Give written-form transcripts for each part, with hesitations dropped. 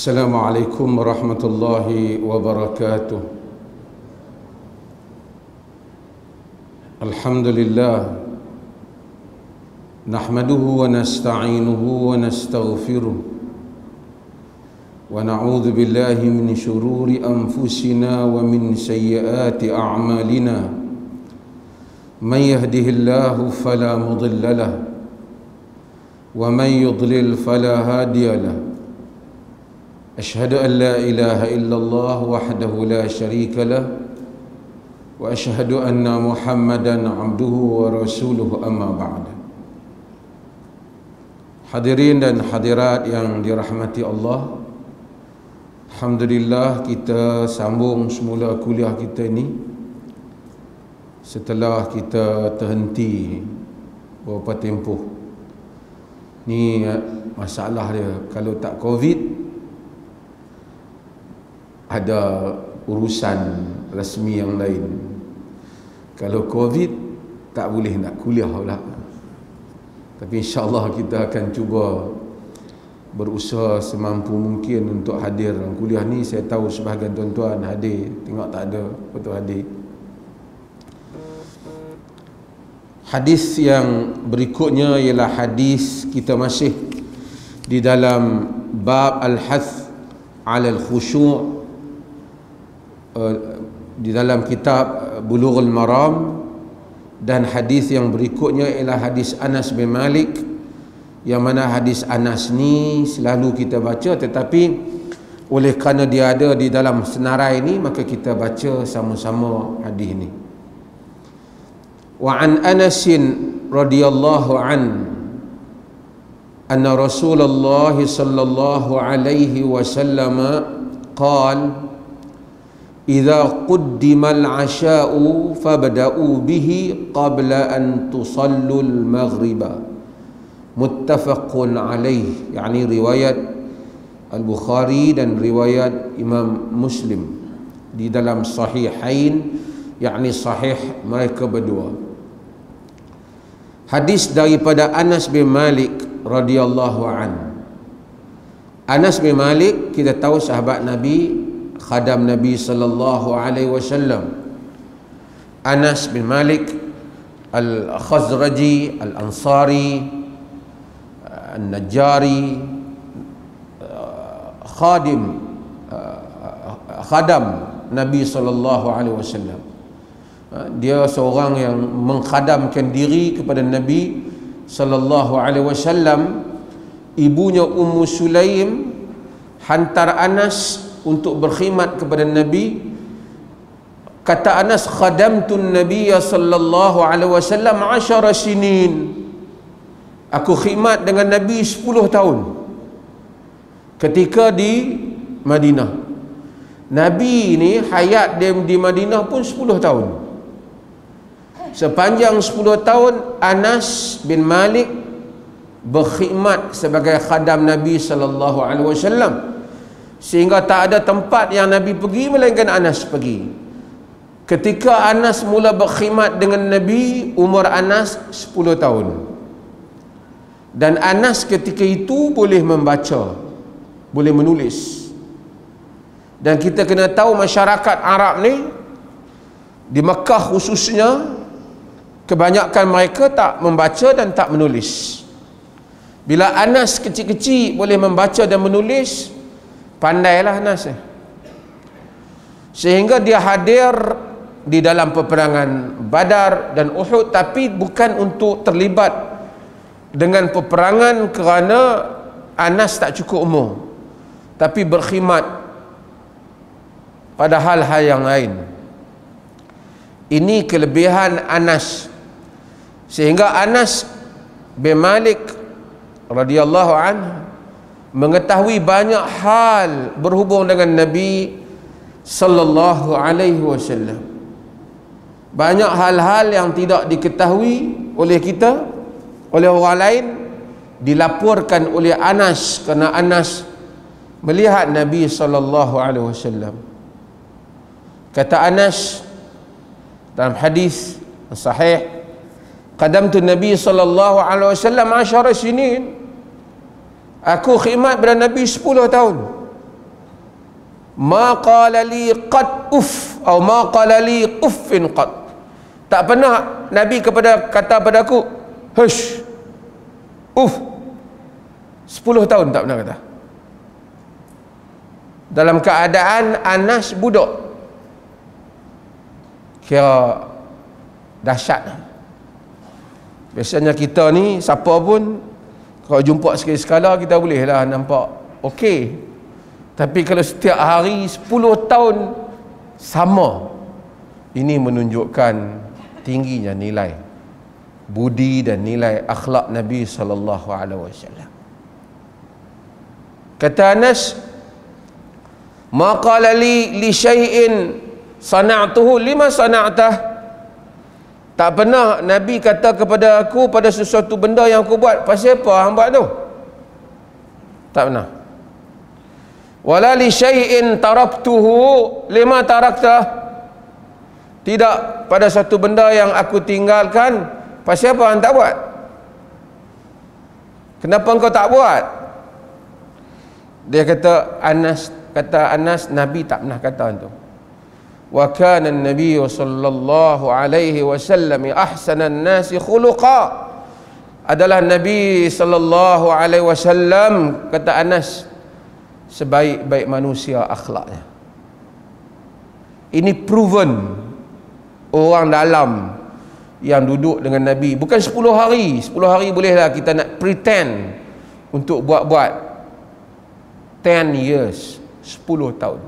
Assalamualaikum warahmatullahi wabarakatuh. Alhamdulillah, nahmaduhu wa nasta'inuhu wa nastaghfiruh wa na'udzu billahi min shururi anfusina wa min sayyiati a'malina. Man yahdihillahu fala mudilla lahu wa man yudlil fala hadiya lahu. أشهد أن لا إله إلا الله وحده لا شريك له وأشهد أن محمدا عبده ورسوله أما بعد. Hadirin dan hadirat yang dirahmati Allah, alhamdulillah kita sambung semula kuliah kita ni setelah kita terhenti beberapa tempoh. Ni masalah dia, kalau tak Covid ada urusan rasmi yang lain. Kalau Covid tak boleh nak kuliah pula. Tapi insya-Allah kita akan cuba berusaha semampu mungkin untuk hadir dalam kuliah ni. Saya tahu sebahagian tuan-tuan hadir, tengok tak ada betul hadir. Hadis yang berikutnya ialah hadis, kita masih di dalam bab al-hath 'ala al-khusyu' di dalam kitab Bulughul Maram, dan hadis yang berikutnya ialah hadis Anas bin Malik, yang mana hadis Anas ni selalu kita baca, tetapi oleh kerana dia ada di dalam senarai ni maka kita baca sama-sama hadis ni. Wa an Anas radhiyallahu anna Rasulullah sallallahu alaihi wasallam qala إذا قدم العشاء فابدأوا به قبل أن تصلوا المغرب متفق عليه. يعني رواية البخاري dan riwayat Imam Muslim di dalam sahihain, yakni sahih mereka berdua. Hadis daripada Anas bin Malik radhiyallahu an. Anas bin Malik kita tahu sahabat Nabi, khadam Nabi sallallahu alaihi wasallam. Anas bin Malik al-Khazraji al-Ansari al-Najjari, khadam Nabi sallallahu alaihi wasallam. Dia seorang yang mengkhadamkan diri kepada Nabi sallallahu alaihi wasallam. Ibunya Ummu Sulaim hantar Anas untuk berkhidmat kepada Nabi. Kata Anas, khadamtun Nabiyya sallallahu alaihi wasallam 10 sinin. Aku khidmat dengan Nabi 10 tahun ketika di Madinah. Nabi ni hayat dia di Madinah pun 10 tahun. Sepanjang 10 tahun Anas bin Malik berkhidmat sebagai khadam Nabi sallallahu alaihi wasallam, sehingga tak ada tempat yang Nabi pergi melainkan Anas pergi. Ketika Anas mula berkhidmat dengan Nabi, umur Anas 10 tahun. Dan Anas ketika itu boleh membaca, boleh menulis. Dan kita kena tahu masyarakat Arab ni, di Mekah khususnya, kebanyakan mereka tak membaca dan tak menulis. Bila Anas kecil-kecil boleh membaca dan menulis, pandailah Anas, sehingga dia hadir di dalam peperangan Badar dan Uhud, tapi bukan untuk terlibat dengan peperangan kerana Anas tak cukup umur, tapi berkhidmat pada hal-hal yang lain. Ini kelebihan Anas, sehingga Anas bin Malik radhiyallahu anhu mengetahui banyak hal berhubung dengan Nabi sallallahu alaihi wasallam. Banyak hal-hal yang tidak diketahui oleh kita, oleh orang lain, dilaporkan oleh Anas, kerana Anas melihat Nabi sallallahu alaihi wasallam. Kata Anas dalam hadis sahih, qadamtu Nabi sallallahu alaihi wasallam 10 sinin. Aku khidmat pada Nabi 10 tahun. ma qala li qad uff atau ma qala li uffin qad. Tak pernah Nabi kata padaku hush, uff. 10 tahun tak pernah kata. Dalam keadaan Anas budak, kira dahsyat. Biasanya kita ni siapa pun kalau jumpa sekali-sekala kita boleh lah nampak okey. Tapi kalau setiap hari 10 tahun sama, ini menunjukkan tingginya nilai budi dan nilai akhlak Nabi sallallahu alaihi wasallam. Kata Anas, ma qala li syai'in sana'tuhu lima sana'tah. Tak pernah Nabi kata kepada aku pada sesuatu benda yang aku buat, pasal apa hang buat tu? Tak pernah. Wala li syai'in taraktuhu lima taraktah. Tidak pada satu benda yang aku tinggalkan, pasal apa hang tak buat? Kenapa engkau tak buat? Dia kata Anas, Nabi tak pernah kata itu. Wa kana an-nabiy sallallahu alaihi wasallam ahsanan nasi khuluqa. Adalah Nabi sallallahu alaihi wasallam, kata Anas, sebaik-baik manusia akhlaknya. Ini proven orang dalam yang duduk dengan Nabi. Bukan 10 hari. 10 hari bolehlah kita nak pretend untuk buat-buat. 10 years, 10 tahun.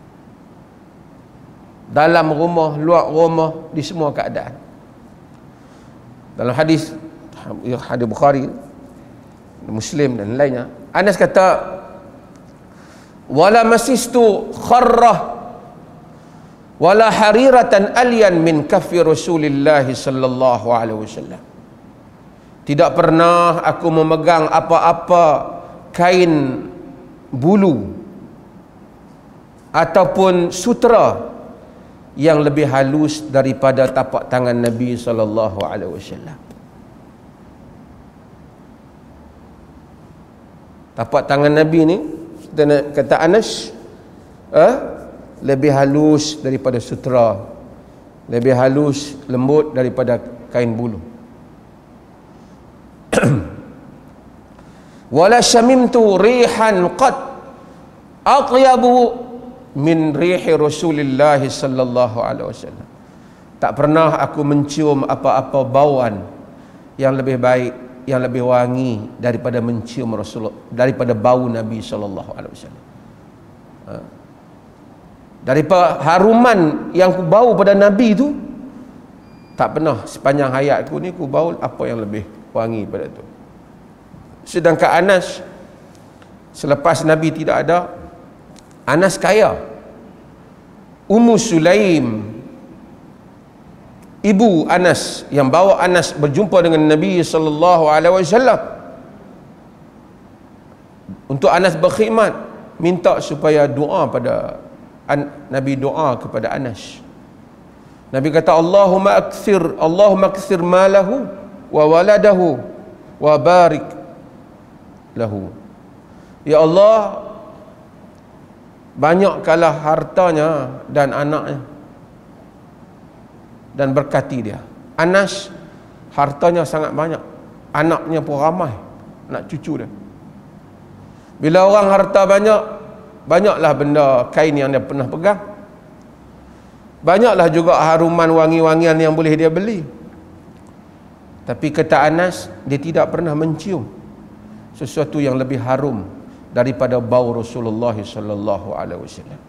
Dalam rumah, luar rumah, di semua keadaan. Dalam hadis Bukhari, Muslim dan lainnya, Anas kata, wala masistu kharrah wala hariratan alyan min kaffi Rasulillah sallallahu alaihi wasallam. Tidak pernah aku memegang apa-apa kain bulu ataupun sutera yang lebih halus daripada tapak tangan Nabi sallallahu alaihi wasallam. Tapak tangan Nabi ni, kata Anas, lebih halus daripada sutera, lebih halus, lembut daripada kain bulu. Wala syamimtu rihan qad atyabu min rihi Rasulillah sallallahu alaihi wasallam. Tak pernah aku mencium apa-apa bauan yang lebih baik, yang lebih wangi daripada mencium Rasulullah, daripada bau Nabi sallallahu alaihi wasallam. Daripada haruman yang ku bau pada Nabi tu, tak pernah sepanjang hayatku ni ku bau apa yang lebih wangi pada tu. Sedangkan Anas, selepas Nabi tidak ada, Anas kaya. Ummu Sulaim, ibu Anas yang bawa Anas berjumpa dengan Nabi sallallahu alaihi wasallam, untuk Anas berkhidmat, minta supaya doa pada Nabi, doa kepada Anas. Nabi kata, Allahumma akthir malahu wa waladahu wa barik lahu. Ya Allah, banyakkanlah hartanya dan anaknya, dan berkati dia. Anas hartanya sangat banyak, anaknya pun ramai, anak cucu dia. Bila orang harta banyak, banyaklah benda kain yang dia pernah pegang, banyaklah juga haruman wangi-wangian yang boleh dia beli. Tapi kata Anas, dia tidak pernah mencium sesuatu yang lebih harum daripada bau Rasulullah sallallahu alaihi wasallam.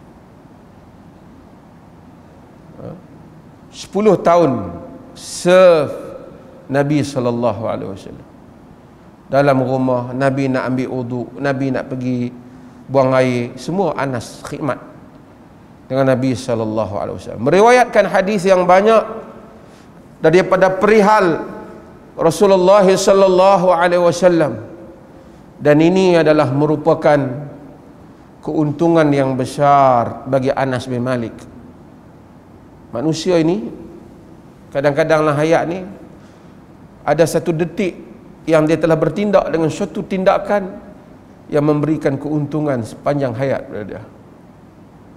10 tahun serve Nabi sallallahu alaihi wasallam. Dalam rumah Nabi nak ambil wudu, Nabi nak pergi buang air, semua Anas khidmat dengan Nabi sallallahu alaihi wasallam. Meriwayatkan hadis yang banyak daripada perihal Rasulullah sallallahu alaihi wasallam. Dan ini adalah merupakan keuntungan yang besar bagi Anas bin Malik. Manusia ini kadang-kadanglah hayat ni ada satu detik yang dia telah bertindak dengan suatu tindakan yang memberikan keuntungan sepanjang hayat pada dia.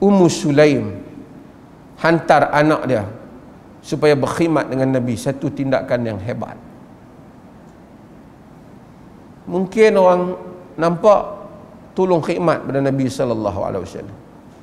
Ummu Sulaim hantar anak dia supaya berkhidmat dengan Nabi. Satu tindakan yang hebat. Mungkin orang nampak tolong khidmat pada Nabi sallallahu alaihi wasallam,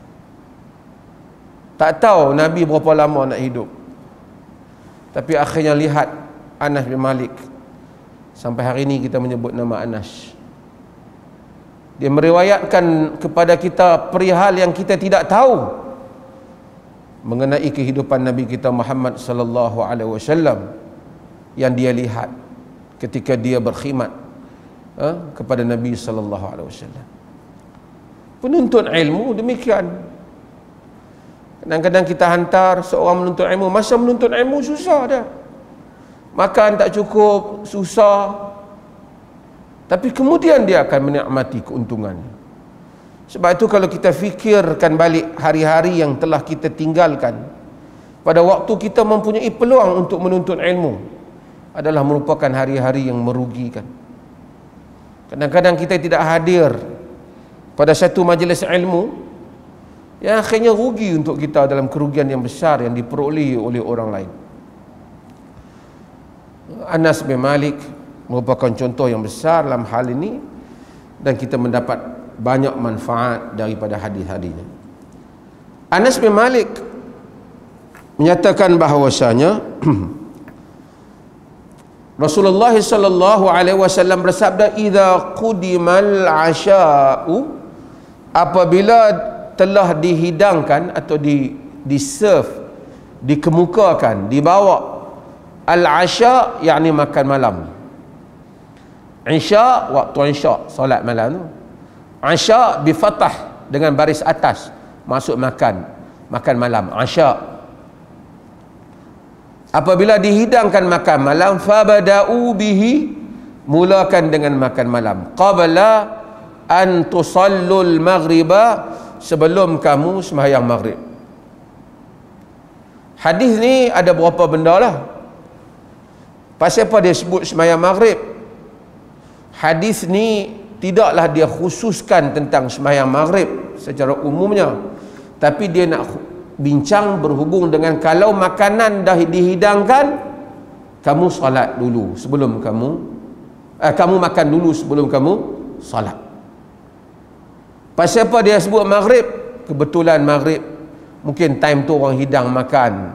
tak tahu Nabi berapa lama nak hidup, tapi akhirnya lihat Anas bin Malik. Sampai hari ini kita menyebut nama Anas. Dia meriwayatkan kepada kita perihal yang kita tidak tahu mengenai kehidupan Nabi kita Muhammad sallallahu alaihi wasallam yang dia lihat ketika dia berkhidmat kepada Nabi sallallahu alaihi wasallam. Penuntut ilmu demikian. Kadang-kadang kita hantar seorang menuntut ilmu, masa menuntut ilmu susah dah. Makan tak cukup, susah. Tapi kemudian dia akan menikmati keuntungannya. Sebab itu kalau kita fikirkan balik hari-hari yang telah kita tinggalkan, pada waktu kita mempunyai peluang untuk menuntut ilmu, adalah merupakan hari-hari yang merugikan. Kadang-kadang kita tidak hadir pada satu majlis ilmu, yang akhirnya rugi untuk kita dalam kerugian yang besar yang diperolehi oleh orang lain. Anas bin Malik merupakan contoh yang besar dalam hal ini, dan kita mendapat banyak manfaat daripada hadis-hadisnya. Anas bin Malik menyatakan bahawasanya Rasulullah sallallahu alaihi wasallam bersabda, "Idza qudimal asya'u," apabila telah dihidangkan atau di-serve, dikemukakan, dibawa al-asya, yakni makan malam. Isya, waktu isya, solat malam tu. Asya bifatah, dengan baris atas, maksud makan malam, asya. Apabila dihidangkan makan malam, fabada'u bihi, mulakan dengan makan malam, qabla an tusallul maghriba, sebelum kamu sembahyang maghrib. Hadis ni ada berapa benda lah. Pasal apa dia sebut sembahyang maghrib? Hadis ni tidaklah dia khususkan tentang sembahyang maghrib secara umumnya, tapi dia nak bincang berhubung dengan kalau makanan dah dihidangkan, kamu salat dulu sebelum kamu makan dulu sebelum kamu salat. Pasal apa dia sebut maghrib? Kebetulan maghrib mungkin time tu orang hidang makan,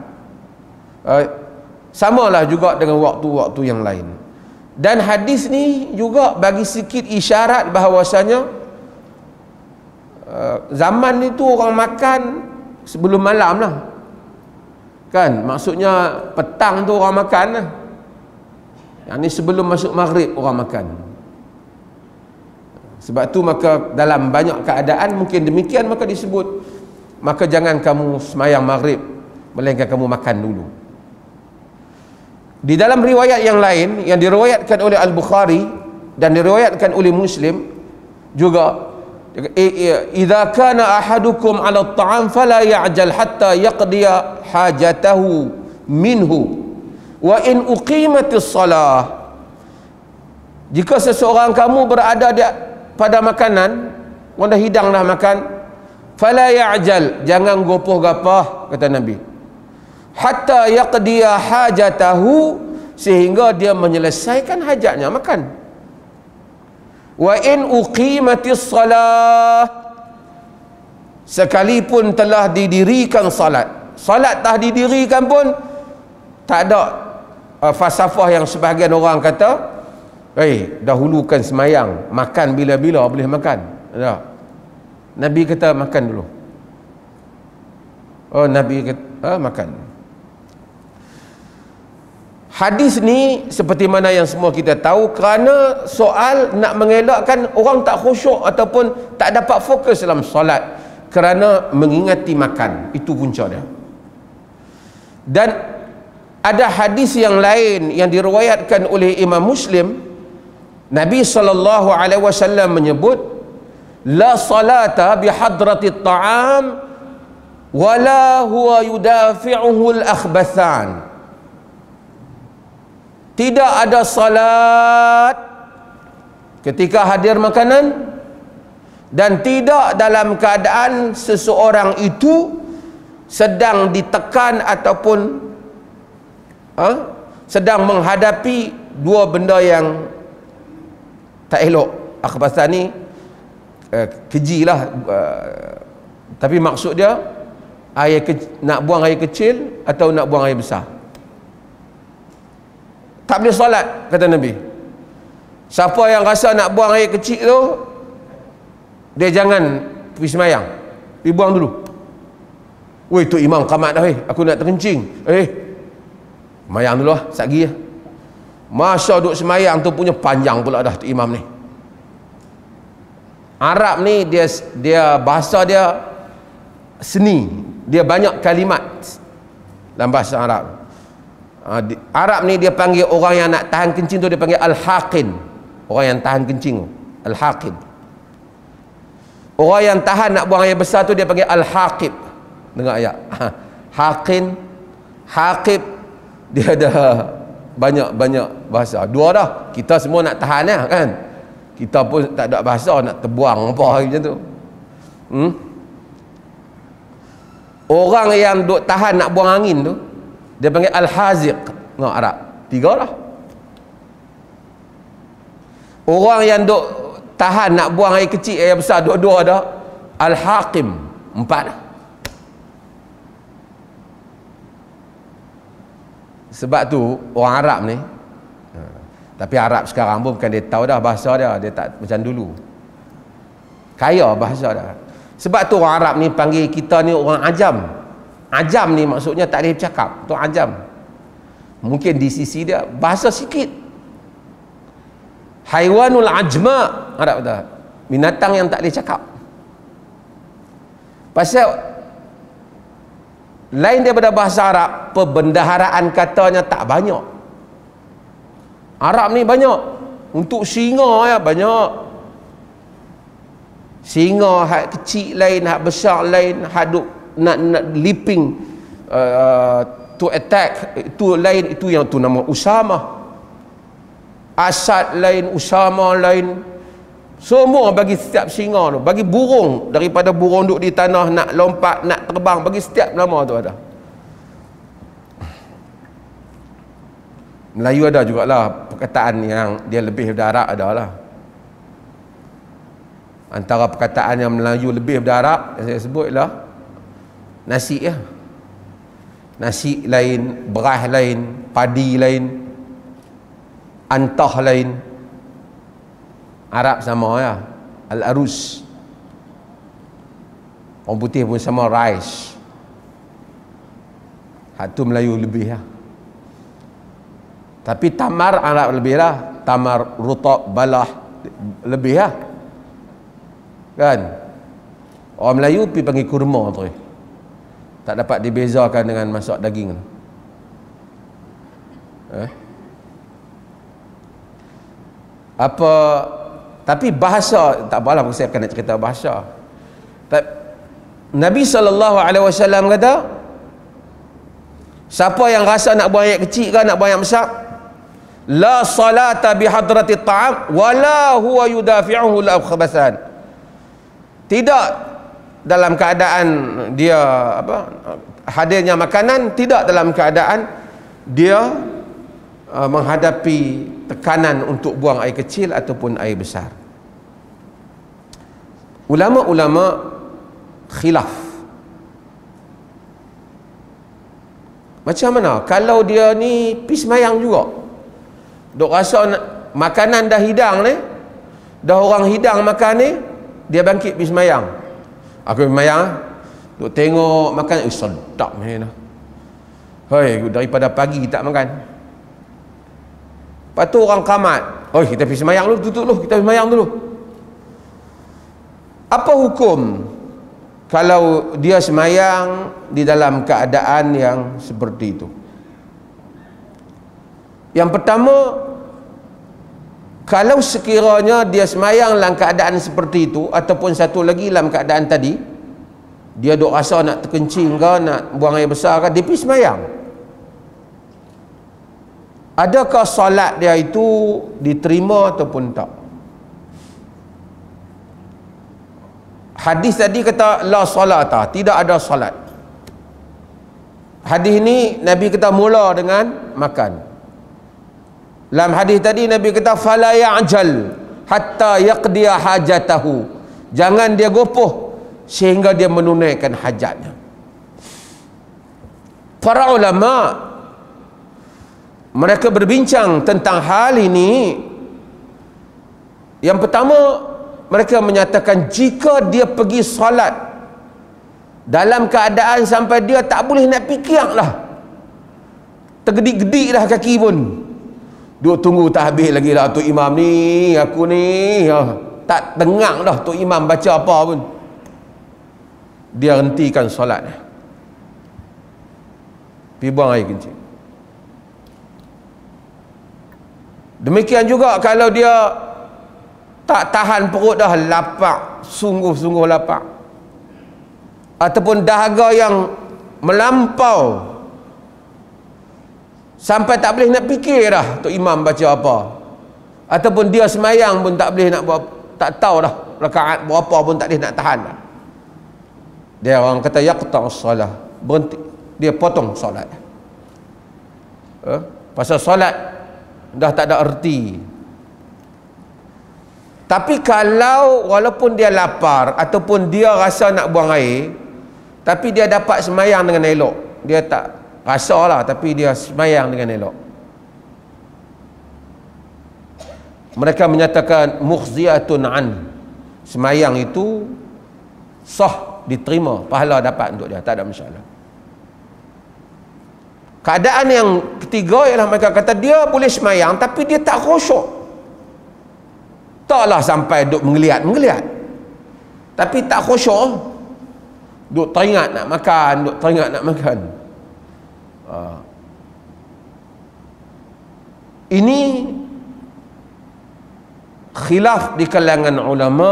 samalah juga dengan waktu-waktu yang lain. Dan hadis ni juga bagi sikit isyarat bahawasanya zaman itu orang makan sebelum malam lah, kan? Maksudnya petang tu orang makan lah. Yang ni sebelum masuk maghrib orang makan. Sebab tu maka dalam banyak keadaan mungkin demikian, maka disebut, maka jangan kamu sembahyang maghrib, melainkan kamu makan dulu. Di dalam riwayat yang lain yang diriwayatkan oleh Al-Bukhari dan diriwayatkan oleh Muslim juga, idza kana ahadukum 'ala at-ta'am fala ya'jal hatta yaqdiya hajatahu minhu wa in uqimatis salah. Jika seseorang kamu berada pada makanan, orang dah hidang dah makan, fala ya'jal, jangan gopoh-gapah, kata Nabi, hatta yaqdiya hajatahu, sehingga dia menyelesaikan hajatnya makan. Wa in uqimatis salah, sekalipun telah didirikan salat tak didirikan pun tak ada falsafah yang sebahagian orang kata, dahulukan semayang, makan bila-bila boleh makan. Tak. Nabi kata makan dulu. Nabi kata makan. Hadis ni seperti mana yang semua kita tahu, kerana soal nak mengelakkan orang tak khusyuk ataupun tak dapat fokus dalam solat kerana mengingati makan. Itu punca dia. Dan ada hadis yang lain yang diriwayatkan oleh Imam Muslim, Nabi SAW menyebut, la salata bihadrati ta'am wala huwa yudafi'uhu al-akhbathan. Tidak ada salat ketika hadir makanan, dan tidak dalam keadaan seseorang itu sedang ditekan ataupun sedang menghadapi dua benda yang tak elok. Akhbasan ni keji lah, tapi maksud dia nak buang air kecil atau nak buang air besar. Tak boleh solat, kata Nabi. Siapa yang rasa nak buang air kecil tu, dia jangan pergi semayang, pergi buang dulu. Weh, tu imam qamat dah, aku nak terkencing. Semayang dulu lah, satgi lah. Masa duduk semayang tu punya panjang pula dah tu imam ni. Arab ni dia bahasa dia seni, dia banyak kalimat dalam bahasa Arab. Arab ni dia panggil orang yang nak tahan kencing tu, dia panggil al-haqin. Orang yang tahan kencing tu, al-haqin. Orang yang tahan nak buang air besar tu dia panggil al-haqib. Dengar ayat. Haqin, haqib, dia ada banyak bahasa. Dua dah. Kita semua nak tahan lah kan. Kita pun tak ada bahasa nak terbuang apa macam tu. Orang yang duk tahan nak buang angin tu dia panggil al-haziq. Tengok Arab. Tiga lah. Orang yang duk tahan nak buang air kecil, air besar, dua-dua dah. Al-haqim. 4 lah. Sebab tu orang Arab ni, tapi Arab sekarang pun bukan dia tahu dah bahasa dia tak macam dulu. Kaya bahasa dia. Sebab tu orang Arab ni panggil kita ni orang ajam. Ajam ni maksudnya tak boleh bercakap. Tu ajam. Mungkin di sisi dia bahasa sikit. Haiwanul ajma, Arab kata, binatang yang tak boleh cakap. Pasal lain daripada bahasa Arab, perbendaharaan katanya tak banyak. Arab ni banyak. Untuk singa ya banyak. Singa hak kecil lain, hak besar lain, hak duk nak leaping to attack itu lain, itu yang tu nama Usama. Asad lain, Usama lain. Semua bagi setiap singa tu, bagi burung, daripada burung duduk di tanah nak lompat, nak terbang, bagi setiap nama tu ada. Melayu ada jugalah perkataan yang dia lebih daripada Arab, ada lah. Antara perkataan yang Melayu lebih daripada Arab saya sebut lah nasi ya. Nasi lain, beras lain, padi lain, antah lain. Arab sama ya, al-arus. Orang putih pun sama rice. Hak tu Melayu lebih ya. Tapi tamar Arab lebih lah. Tamar, rutab, balah lebih lah. Kan? Orang Melayu pergi panggil kurma tu. Tak dapat dibezakan dengan masak daging. Tapi bahasa tak apalah, saya akan nak cerita bahasa. Nabi SAW kata, siapa yang rasa nak buang air kecil ke nak buang air besar, la salata bihadrati ta'am wala huwa yudafi'uhu al-khabasan. Tidak dalam keadaan dia hadirnya makanan, tidak dalam keadaan dia menghadapi tekanan untuk buang air kecil ataupun air besar. Ulama-ulama khilaf. Macam mana kalau dia ni pergi semayang juga, duk rasa makanan dah hidang ni, dah orang hidang makan ni, dia bangkit pergi semayang. Aku pergi semayang, duk tengok makan, sedap ni. Hei, daripada pagi tak makan. Lepas tu orang qamat, kita pergi semayang dulu, tutup dulu, kita pergi semayang dulu. Apa hukum kalau dia semayang di dalam keadaan yang seperti itu? Yang pertama, kalau sekiranya dia semayang dalam keadaan seperti itu, ataupun satu lagi dalam keadaan tadi, dia duk rasa nak terkencing ke, nak buang air besar ke, dia pergi semayang. Adakah solat dia itu diterima ataupun tak? Hadis tadi kata la salata, tidak ada salat. Hadis ni Nabi kata mula dengan makan. Dalam hadis tadi Nabi kata fala ya'jal hatta yaqdiya hajatahu. Jangan dia gopoh sehingga dia menunaikan hajatnya. Para ulama mereka berbincang tentang hal ini. Yang pertama, mereka menyatakan jika dia pergi solat dalam keadaan sampai dia tak boleh nak fikir lah, tergedik-gedik dah kaki pun, duk tunggu tak habis lagi lah Tok Imam ni, aku ni tak dengar dah Tok Imam baca apa pun, dia hentikan solat, pergi buang air kencing. Demikian juga kalau dia tak tahan perut dah, lapar, sungguh-sungguh lapar, ataupun dahaga yang melampau sampai tak boleh nak fikir dah Tok Imam baca apa, ataupun dia semayang pun tak boleh nak buat, tak tahu dah rakaat berapa pun tak boleh nak tahan dah. Dia orang kata yaqta'us salah, berhenti, dia potong solat. Pasal solat dah tak ada erti. Tapi kalau walaupun dia lapar ataupun dia rasa nak buang air, tapi dia dapat semayang dengan elok, dia tak rasa lah tapi dia semayang dengan elok, mereka menyatakan mukhziyatun an, semayang itu sah, diterima, pahala dapat untuk dia, tak ada masalah. Keadaan yang ketiga ialah mereka kata dia boleh semayang tapi dia tak khusyuk. Taklah sampai duk menggeliat-menggeliat, tapi tak khusyuk, duk teringat nak makan, duk teringat nak makan. Ini khilaf di kalangan ulama.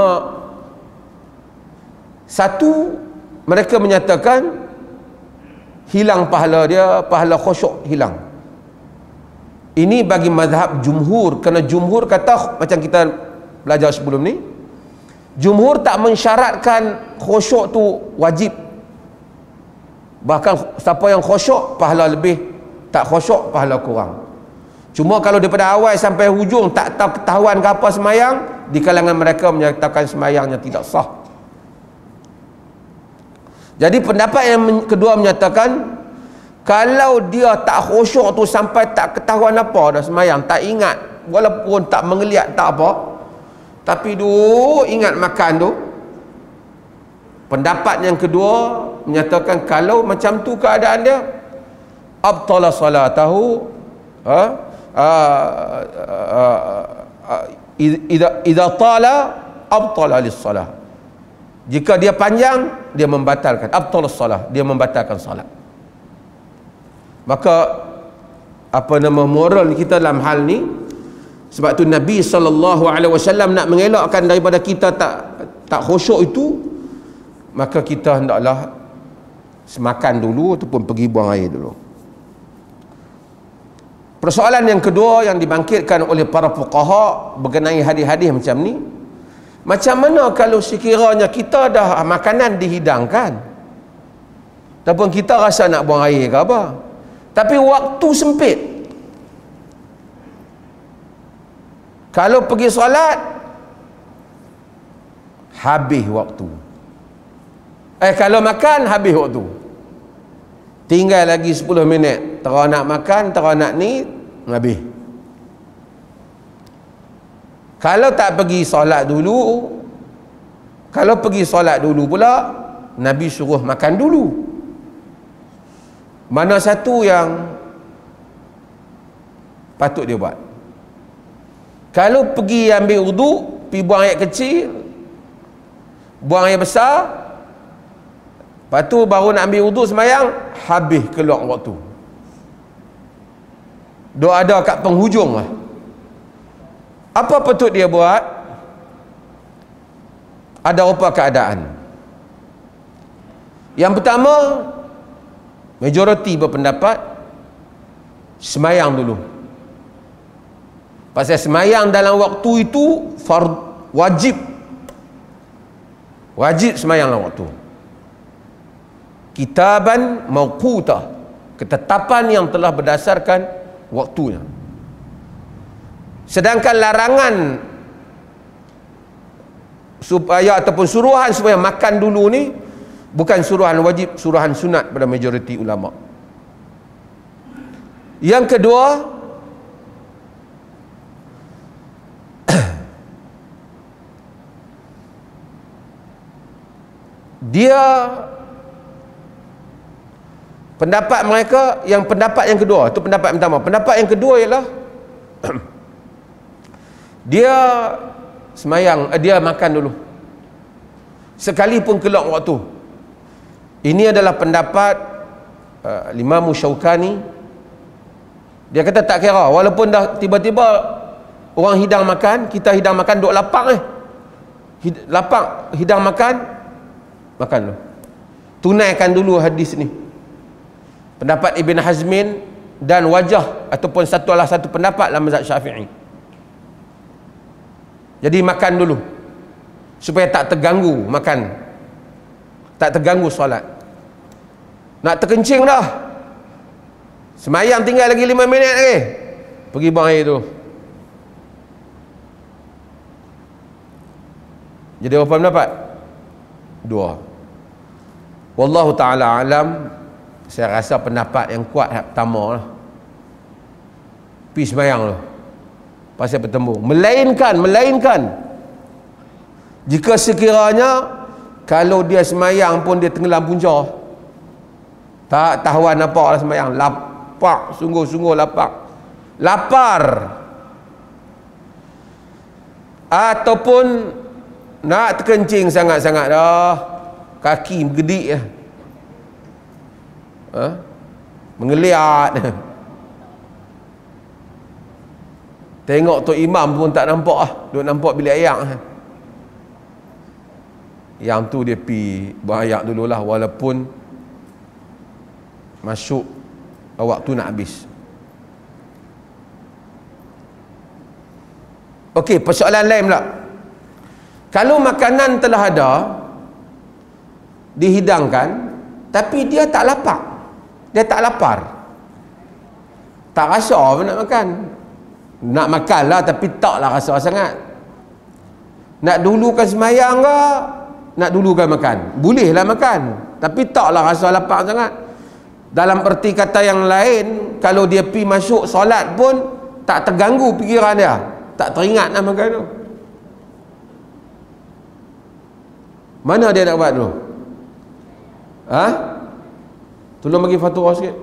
Satu, mereka menyatakan hilang pahala dia, pahala khusyuk hilang. Ini bagi mazhab jumhur, kerana jumhur kata, macam kita belajar sebelum ni, jumhur tak mensyaratkan khusyuk tu wajib. Bahkan siapa yang khusyuk pahala lebih, tak khusyuk pahala kurang. Cuma kalau daripada awal sampai hujung tak tahu ketahuan ke apa semayang, di kalangan mereka menyatakan semayangnya tidak sah. Jadi pendapat yang kedua menyatakan kalau dia tak khusyuk tu sampai tak ketahuan apa dah semayang, tak ingat, walaupun tak mengeliat tak apa, tapi duk ingat makan tu, pendapat yang kedua menyatakan kalau macam tu keadaan dia, abtala salatahu, idza tala abtala lis-salah. Jika dia panjang, dia membatalkan, abtala salah, dia membatalkan salat. Maka apa nama moral kita dalam hal ni, sebab tu Nabi SAW nak mengelakkan daripada kita tak khusyuk itu, maka kita hendaklah semakan dulu ataupun pergi buang air dulu. Persoalan yang kedua yang dibangkitkan oleh para fuqaha berkenai hadis-hadis macam ni, macam mana kalau sekiranya kita dah makanan dihidangkan ataupun kita rasa nak buang air ke apa, tapi waktu sempit, kalau pergi solat habis waktu, kalau makan habis waktu, tinggal lagi 10 minit, terus nak makan, terus nak ni, habis. Kalau tak pergi solat dulu, kalau pergi solat dulu pula, Nabi suruh makan dulu. Mana satu yang patut dia buat? Kalau pergi ambil wudu, pergi buang air kecil, buang air besar, lepas tu baru nak ambil wudu semayang, habis keluar waktu. Dia ada kat penghujung lah. Apa patut dia buat? Ada apa keadaan? Yang pertama, majoriti berpendapat semayang dulu. Pasal semayang dalam waktu itu wajib. Wajib sembahyang dalam waktu. Kitaban mauquta, ketetapan yang telah berdasarkan waktunya. Sedangkan larangan supaya ataupun suruhan supaya makan dulu ni bukan suruhan wajib, suruhan sunat pada majoriti ulama. Yang kedua, dia pendapat mereka, yang pendapat yang kedua itu pendapat yang pertama. Pendapat yang kedua ialah dia semayang, dia makan dulu sekalipun keluar waktu. Ini adalah pendapat Imam Syaukani. Dia kata tak kira, walaupun dah tiba-tiba orang hidang makan, kita hidang makan duk lapang lapang hidang makan dulu, tunaikan dulu hadis ni. Pendapat Ibn Hazmin dan wajah ataupun satu pendapat dalam mazhab Syafi'i. Jadi makan dulu supaya tak terganggu makan, tak terganggu solat. Nak terkencing dah, semayang tinggal lagi 5 minit lagi, pergi buang air tu. Jadi apa pendapat? 2. Wallahu ta'ala alam. Saya rasa pendapat yang kuat yang pertama lah, pergi semayang tu pasal bertemu. Melainkan jika sekiranya kalau dia semayang pun dia tenggelam punca, tak tahuan nampak lah semayang, lapar, sungguh-sungguh lapar, ataupun nak terkencing sangat-sangat dah, kaki bergedik lah, mengeliat, tengok tu imam pun tak nampak lah, duk nampak bilik air. Yang tu dia pi berayak dululah, walaupun masuk waktu nak habis. Okey, persoalan lain pula. Kalau makanan telah ada, dihidangkan, tapi dia tak lapar, tak rasa apa nak makan. Nak makan lah, tapi taklah rasa sangat. Nak dulukan semayang ke, nak dulukan makan? Bolehlah makan, tapi taklah rasa lapar sangat. Dalam erti kata yang lain, kalau dia pi masuk solat pun tak terganggu fikiran dia, tak teringat nak makan tu. Mana dia nak buat tu? Tolong bagi fatwa sikit.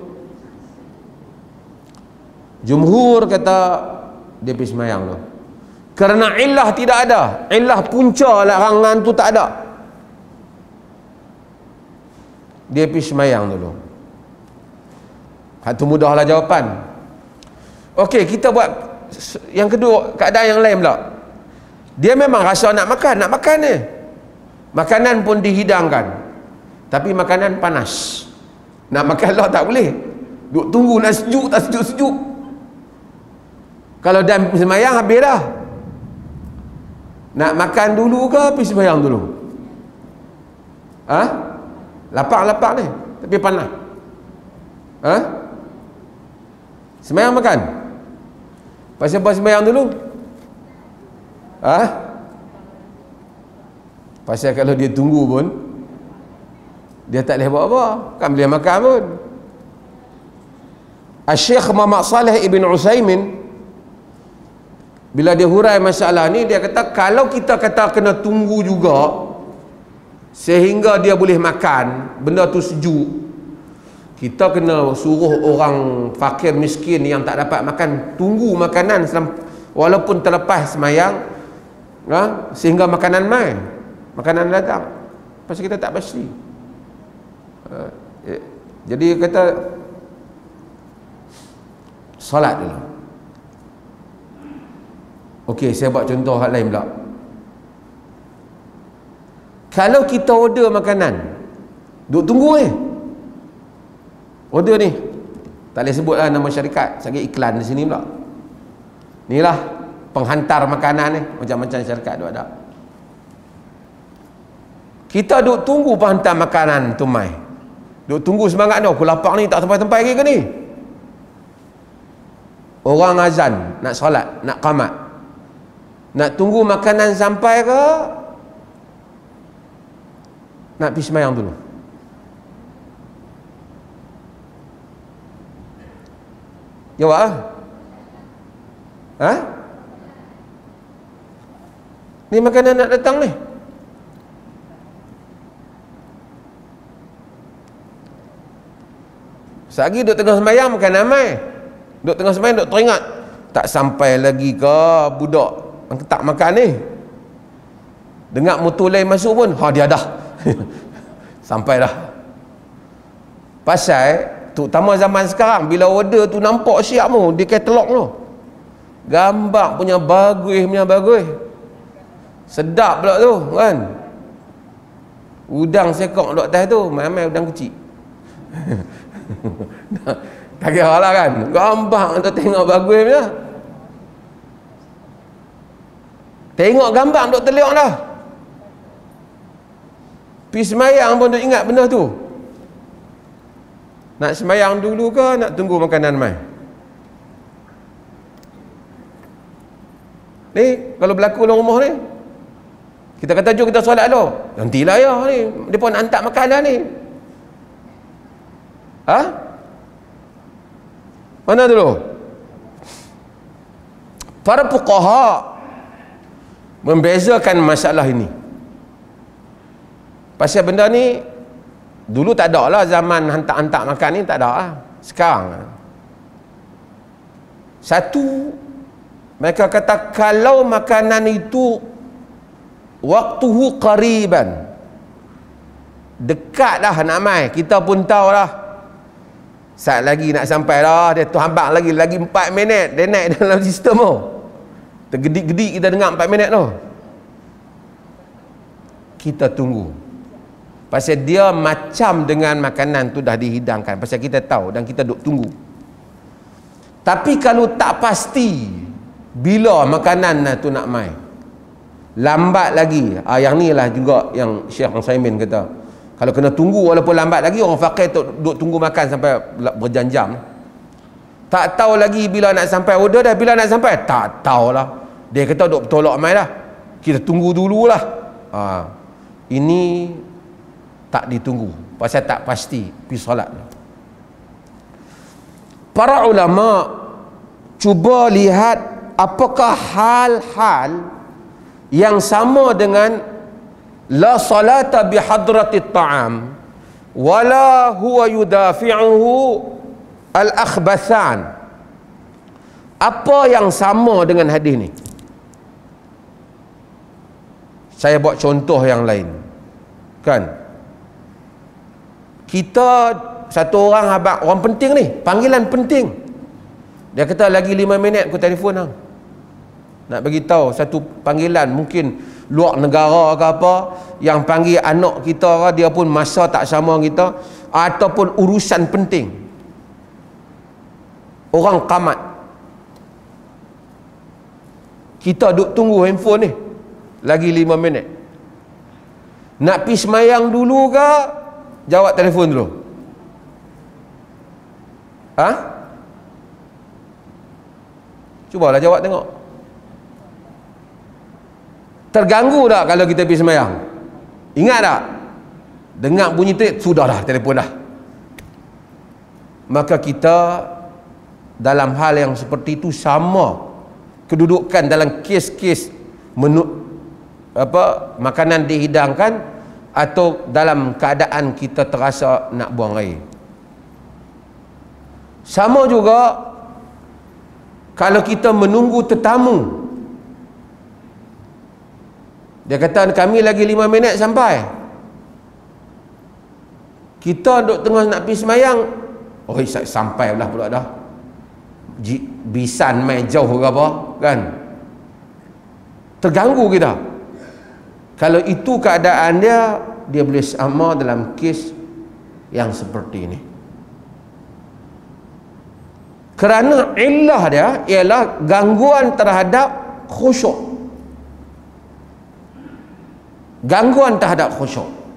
Jumhur kata dia pergi semayang tu kerana illah tidak ada, illah punca larangan tu tak ada, dia pergi semayang dulu. Itu mudahlah jawapan. Okey, kita buat yang kedua, keadaan yang lain pula. Dia memang rasa nak makan ni, makanan pun dihidangkan, tapi makanan panas, nak makan lah tak boleh, duk tunggu nak sejuk, tak sejuk. Kalau dah semayang habis dah, nak makan dulu ke pergi semayang dulu? Lapar ni tapi panas. Semayang makan? Pasal apa semayang dulu? Pasal kalau dia tunggu pun dia tak boleh buat apa, kan boleh makan pun. Syekh Muhammad Saleh Ibn Utsaimin bila dia hurai masalah ni, dia kata kalau kita kata kena tunggu juga sehingga dia boleh makan, benda tu sejuk, kita kena suruh orang fakir miskin yang tak dapat makan tunggu makanan walaupun terlepas semayang, sehingga makanan datang. Pasal kita tak pasti. Jadi kata solat dulu. Okey, saya buat contoh hal lain pula. Kalau kita order makanan, duk tunggu order ni, tak boleh sebutlah nama syarikat, sakit iklan di sini pula. Inilah penghantar makanan ni, macam-macam syarikat tu ada. Kita duk tunggu hantar makanan tu mai. Duk tunggu semangat ni, aku lapar ni, tak sampai-sampai lagi ke ni? Orang azan, nak solat, nak qamat. Nak tunggu makanan sampai ke? Nak pergi sembahyang dulu? Jawab lah. Ha? Ni makanan nak datang ni. Sehari duk tengah sembahyang makan mai. Duk tengah sembahyang duk teringat, tak sampai lagi ke budak tak makan ni. Dengar motor lain masuk pun, dia dah. Sampai dah. Pasal terutama zaman sekarang, bila order tu nampak siap tu di katalog tu, gambar punya bagus, sedap pula tu kan. Udang sekok duk atas tu, mai-mai udang kecil. Tak kira lah kan, gambar tu tengok bagus punya. Tengok gambar duk teliak dah. Pergi semayang pun duk ingat benda tu. Nak semayang dulu ke nak tunggu makanan mai? Ni kalau berlaku dalam rumah ni, kita kata jom kita solat dulu. Nantilah ya ni, dia pun nak hantar makanan ni. Ha? Mana dulu? Para fuqaha membezakan masalah ini. Pasal benda ni dulu tak ada lah, zaman hantar-hantar makan ni tak ada lah. Sekarang satu, mereka kata kalau makanan itu waktuhu qariban, dekat dah nak mai, kita pun tahu lah saat lagi nak sampai dah, dia tu hambang lagi 4 minit dia naik dalam sistem tu, tergedik-gedik kita dengar 4 minit tu, kita tunggu. Pasal dia macam dengan makanan tu dah dihidangkan, pasal kita tahu dan kita duk tunggu. Tapi kalau tak pasti bila makanan tu nak mai, lambat lagi, yang ni lah juga yang Syekh Utsaimin kata, kalau kena tunggu walaupun lambat lagi, orang fakir duk tunggu makan sampai berjam-jam. Tak tahu lagi bila nak sampai order dah, bila nak sampai tak tahulah. Dia kata duk bertolak mai dah, kita tunggu dululah. Ini tak ditunggu, pasal tak pasti pergi solat. Para ulama cuba lihat apakah hal-hal yang sama dengan la salata bihadratit ta'am wala huwa yudafi'uhu al-akhbathan. Apa yang sama dengan hadis ni? Saya buat contoh yang lain kan. Kita satu orang habaq, orang penting ni, panggilan penting, dia kata lagi 5 minit aku telefon hang, nak bagi tahu satu panggilan, mungkin luar negara ke apa, yang panggil anak kita, dia pun masa tak sama kita, ataupun urusan penting, orang qamat, kita duk tunggu handphone ni lagi 5 minit. Nak pergi semayang dulu ke jawab telefon dulu? Cubalah jawab tengok. Terganggu tak kalau kita pergi semayang? Ingat tak? Dengar bunyi tu, sudah dah telefon dah. Maka kita dalam hal yang seperti itu sama kedudukan dalam kes-kes makanan dihidangkan atau dalam keadaan kita terasa nak buang air. Sama juga kalau kita menunggu tetamu. Dia kata kami lagi 5 minit sampai. Kita duduk tengah nak pergi semayang, sampai lah pula dah. Bisan main jauh ke apa kan. Terganggu kita. Kalau itu keadaan dia boleh sama dalam kes yang seperti ini. Kerana illah dia ialah gangguan terhadap khusyuk. Gangguan terhadap khusyuk.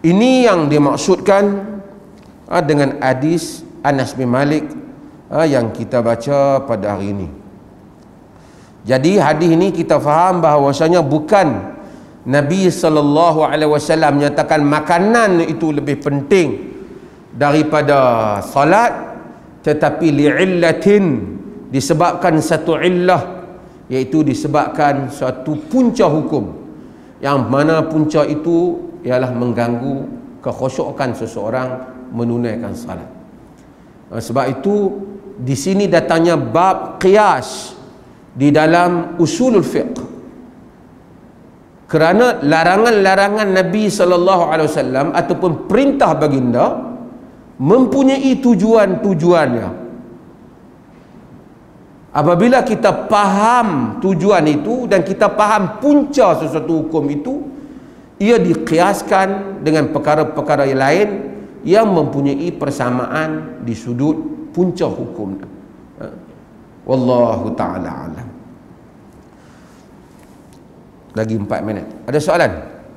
Ini yang dimaksudkan dengan hadis Anas bin Malik yang kita baca pada hari ini. Jadi hadis ini kita faham bahawasanya bukan Nabi SAW menyatakan makanan itu lebih penting daripada salat, tetapi li'illatin, disebabkan satu illah, iaitu disebabkan suatu punca hukum, yang mana punca itu ialah mengganggu kekhusyukan seseorang menunaikan salat. Sebab itu di sini datangnya bab qiyas di dalam usulul fiqh, kerana larangan-larangan Nabi SAW ataupun perintah baginda mempunyai tujuan-tujuannya. Apabila kita faham tujuan itu dan kita faham punca sesuatu hukum itu, ia dikiaskan dengan perkara-perkara yang lain yang mempunyai persamaan di sudut punca hukum. Wallahu ta'ala alam. Lagi 4 minit. Ada soalan?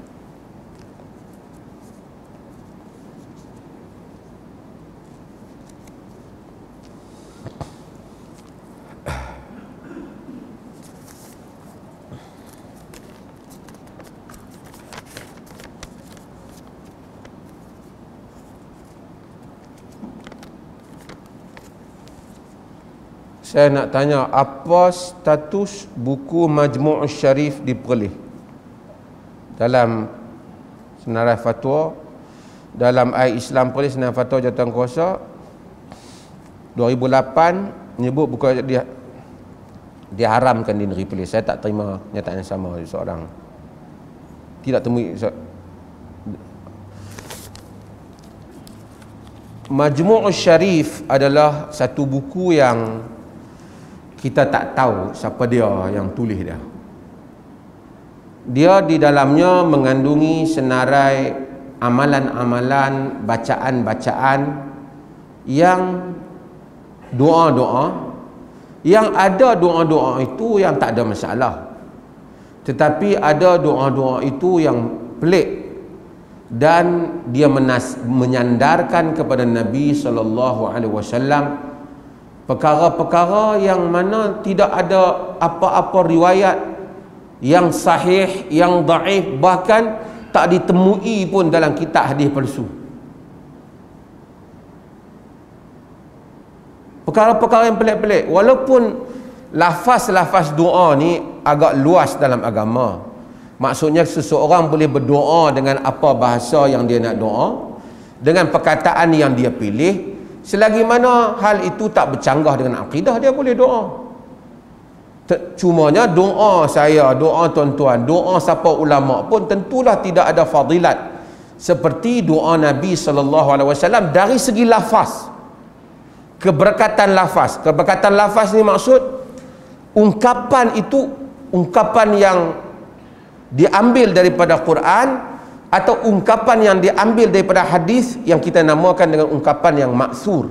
Saya nak tanya, apa status buku Majmu' Syarif di Perlis dalam senarai fatwa, dalam Islam Perlis senarai fatwa Jawatankuasa 2008 menyebut buku dia diharamkan di negeri Perlis. Saya tak terima nyataan yang sama seorang. Tidak temui Majmu' Syarif adalah satu buku yang kita tak tahu siapa dia yang tulis dia. Dia di dalamnya mengandungi senarai amalan-amalan, bacaan-bacaan yang doa-doa, yang ada doa-doa itu yang tak ada masalah, tetapi ada doa-doa itu yang pelik dan dia menyandarkan kepada Nabi SAW perkara-perkara yang mana tidak ada apa-apa riwayat yang sahih, yang dhaif, bahkan tak ditemui pun dalam kitab hadis palsu. Perkara-perkara yang pelik-pelik, walaupun lafaz-lafaz doa ni agak luas dalam agama. Maksudnya seseorang boleh berdoa dengan apa bahasa yang dia nak doa, dengan perkataan yang dia pilih, selagi mana hal itu tak bercanggah dengan akidah, dia boleh doa. Cumanya doa saya, doa tuan-tuan, doa siapa ulama pun tentulah tidak ada fadilat seperti doa Nabi SAW dari segi lafaz, keberkatan lafaz. Keberkatan lafaz ni maksud ungkapan itu ungkapan yang diambil daripada Quran atau ungkapan yang diambil daripada hadis yang kita namakan dengan ungkapan yang maksur.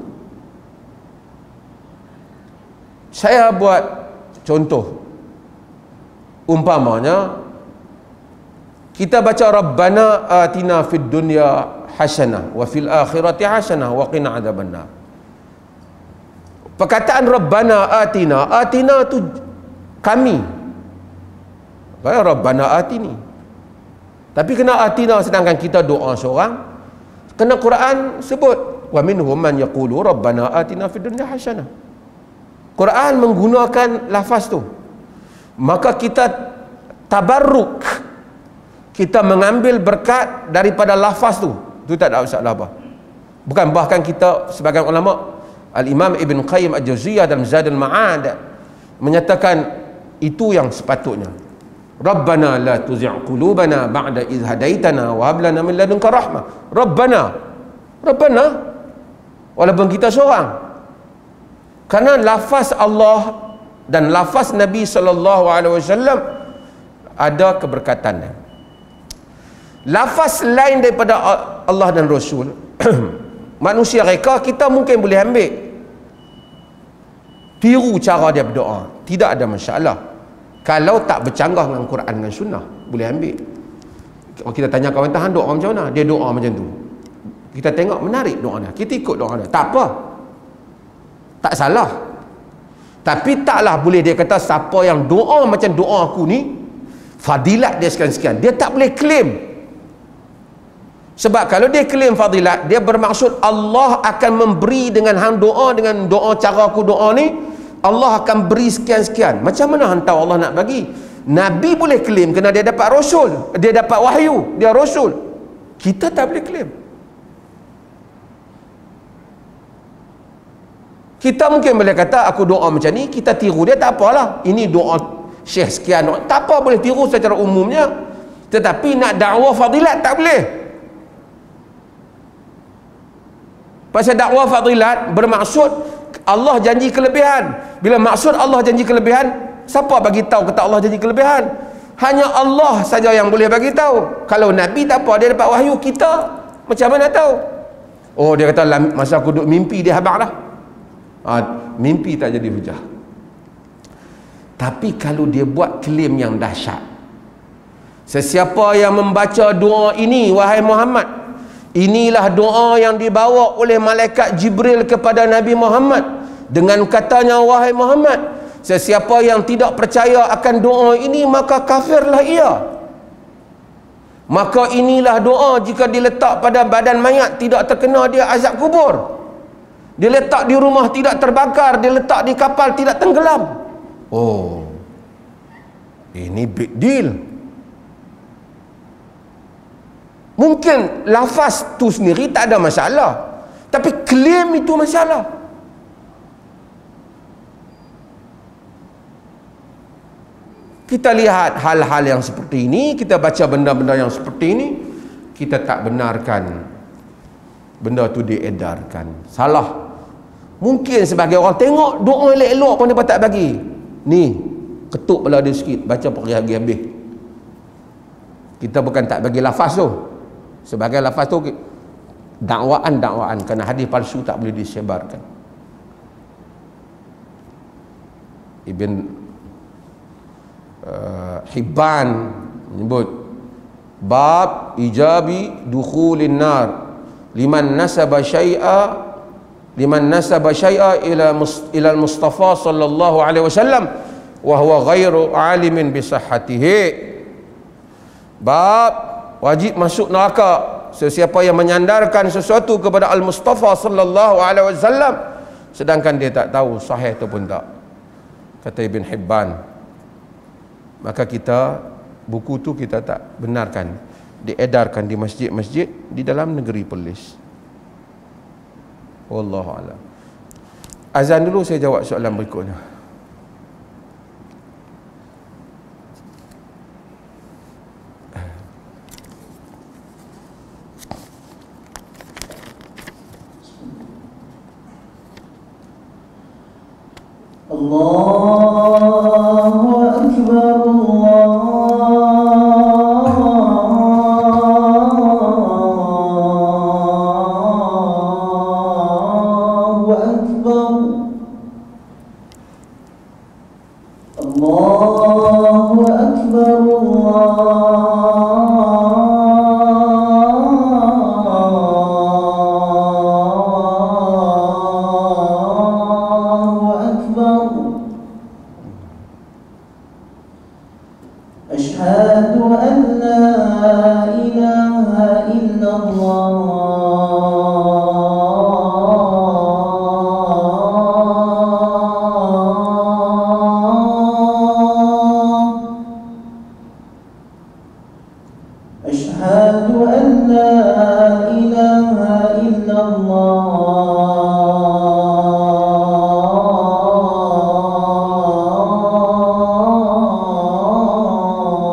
Saya buat contoh, umpamanya kita baca Rabbana atina fid dunya hasanah wa fil akhirati hasanah wa qina adzabannar. Perkataan Rabbana atina, atina tu kami. Rabbana atini. Tapi kena atina sedangkan kita doa seorang. Kena Quran sebut wa minhum man yaqulu rabbana atina fid dunya hasanah. Quran menggunakan lafaz tu. Maka kita tabarruk, kita mengambil berkat daripada lafaz tu. Itu tak ada masalah apa. Bukan, bahkan kita sebagai ulama, Al-Imam Ibn Qayyim Al-Jauziyah dalam Zadul Ma'ad menyatakan itu yang sepatutnya. Rabbana la tuzi' qulubana ba'da idh hadaitana wa hab lana min ladunka rahmah. Rabbana walaupun kita seorang, karena lafaz Allah dan lafaz Nabi SAW ada keberkatannya. Lafaz lain daripada Allah dan Rasul manusia reka kita mungkin boleh ambil, tiru cara dia berdoa, tidak ada masalah kalau tak bercanggah dengan Quran dan Sunnah, boleh ambil. Kita tanya kawan tahan doa macam mana, dia doa macam tu, kita tengok menarik doa dia, kita ikut doa dia, tak apa, tak salah. Tapi taklah boleh dia kata siapa yang doa macam doa aku ni, fadilat dia sekian-sekian. Dia tak boleh claim. Sebab kalau dia claim fadilat, dia bermaksud Allah akan memberi dengan hang doa, dengan doa cara aku doa ni, Allah akan beri sekian-sekian. Macam mana hang tahu Allah nak bagi? Nabi boleh claim kerana dia dapat rasul, dia dapat wahyu, dia rasul. Kita tak boleh claim. Kita mungkin boleh kata aku doa macam ni, kita tiru dia, tak apalah, ini doa syekh sekian, tak apa, boleh tiru secara umumnya. Tetapi nak dakwah fadilat tak boleh. Pasal dakwah fadilat bermaksud Allah janji kelebihan. Bila maksud Allah janji kelebihan, siapa bagi tahu kata Allah janji kelebihan? Hanya Allah saja yang boleh bagi tahu. Kalau Nabi tak apa, dia dapat wahyu, kita macam mana tahu? Oh, dia kata masa aku duduk mimpi dia habaq dah. Mimpi tak jadi hujah. Tapi kalau dia buat klaim yang dahsyat, sesiapa yang membaca doa ini, wahai Muhammad, inilah doa yang dibawa oleh malaikat Jibril kepada Nabi Muhammad, dengan katanya, wahai Muhammad, sesiapa yang tidak percaya akan doa ini, maka kafirlah ia. Maka inilah doa jika diletak pada badan mayat, tidak terkena dia azab kubur. Dia letak di rumah tidak terbakar, dia letak di kapal tidak tenggelam. Oh, ini big deal. Mungkin lafaz tu sendiri tak ada masalah, tapi klaim itu masalah. Kita lihat hal-hal yang seperti ini, kita baca benda-benda yang seperti ini, kita tak benarkan benda tu diedarkan. Salah. Mungkin sebagai orang tengok doa elok-elok pun dia tak bagi. Ni, ketuk pula dia sikit, baca pergi habis. Kita bukan tak bagi lafaz tu. Sebagai lafaz tu dakwaan, kerana hadis palsu tak boleh disebarkan. Ibn Hibban menyebut bab ijabi dukhulin nar liman nasaba syai'a ila Mustafa sallallahu alaihi wasallam wa huwa ghairu alimin bi sihhatihi. Bab wajib masuk neraka sesiapa yang menyandarkan sesuatu kepada Al-Mustafa sallallahu alaihi wasallam sedangkan dia tak tahu sahih ataupun tak, kata Ibn Hibban. Maka kita, buku tu kita tak benarkan diedarkan di masjid-masjid di dalam negeri Perlis. Wallahu a'lam. Azan dulu, saya jawab soalan berikutnya. Allahu Akbar, Allahu Akbar, Allahu Akbar, أشهد أن لا إله إلا الله، أشهد أن لا إله إلا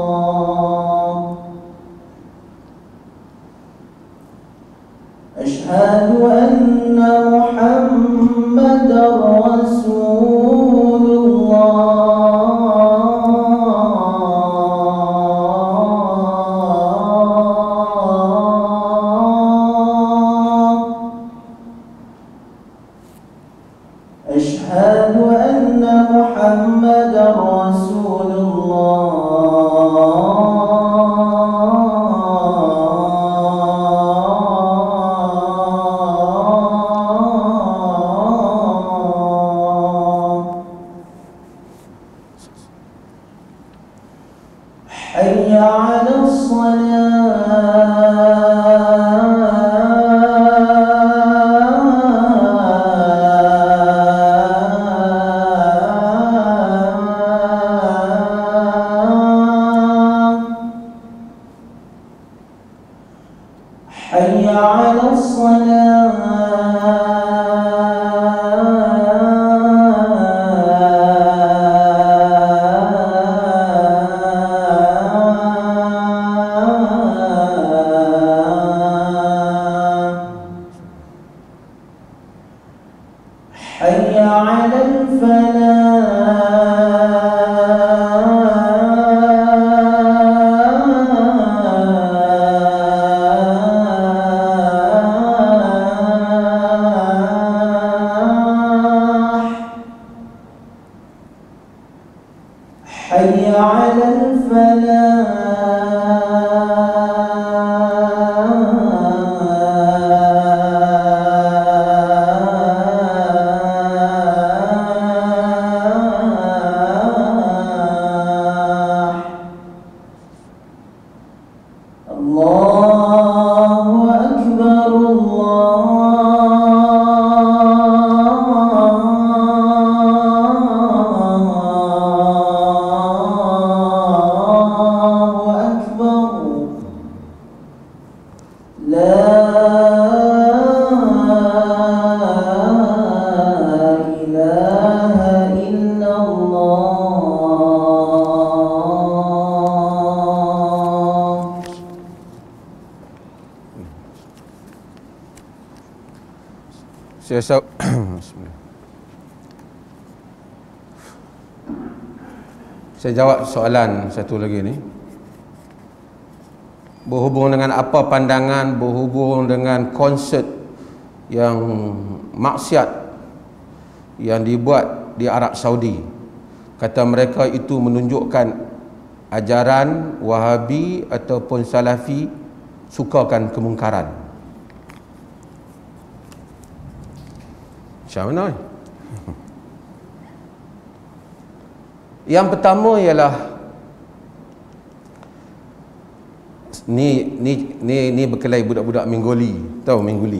الله، أشهد حي على الصلاة حي على الصلاة حي على الفلاح حي على الفلاح الله أكبر الله أكبر لا إله إلا الله. Saya jawab soalan satu lagi ni. Berhubung dengan apa pandangan berhubung dengan konsert yang maksiat yang dibuat di Arab Saudi. Kata mereka itu menunjukkan ajaran Wahabi ataupun Salafi sukakan kemungkaran. Macam mana? Yang pertama ialah ni berkelahi budak-budak Minggoli. Tahu Minggoli?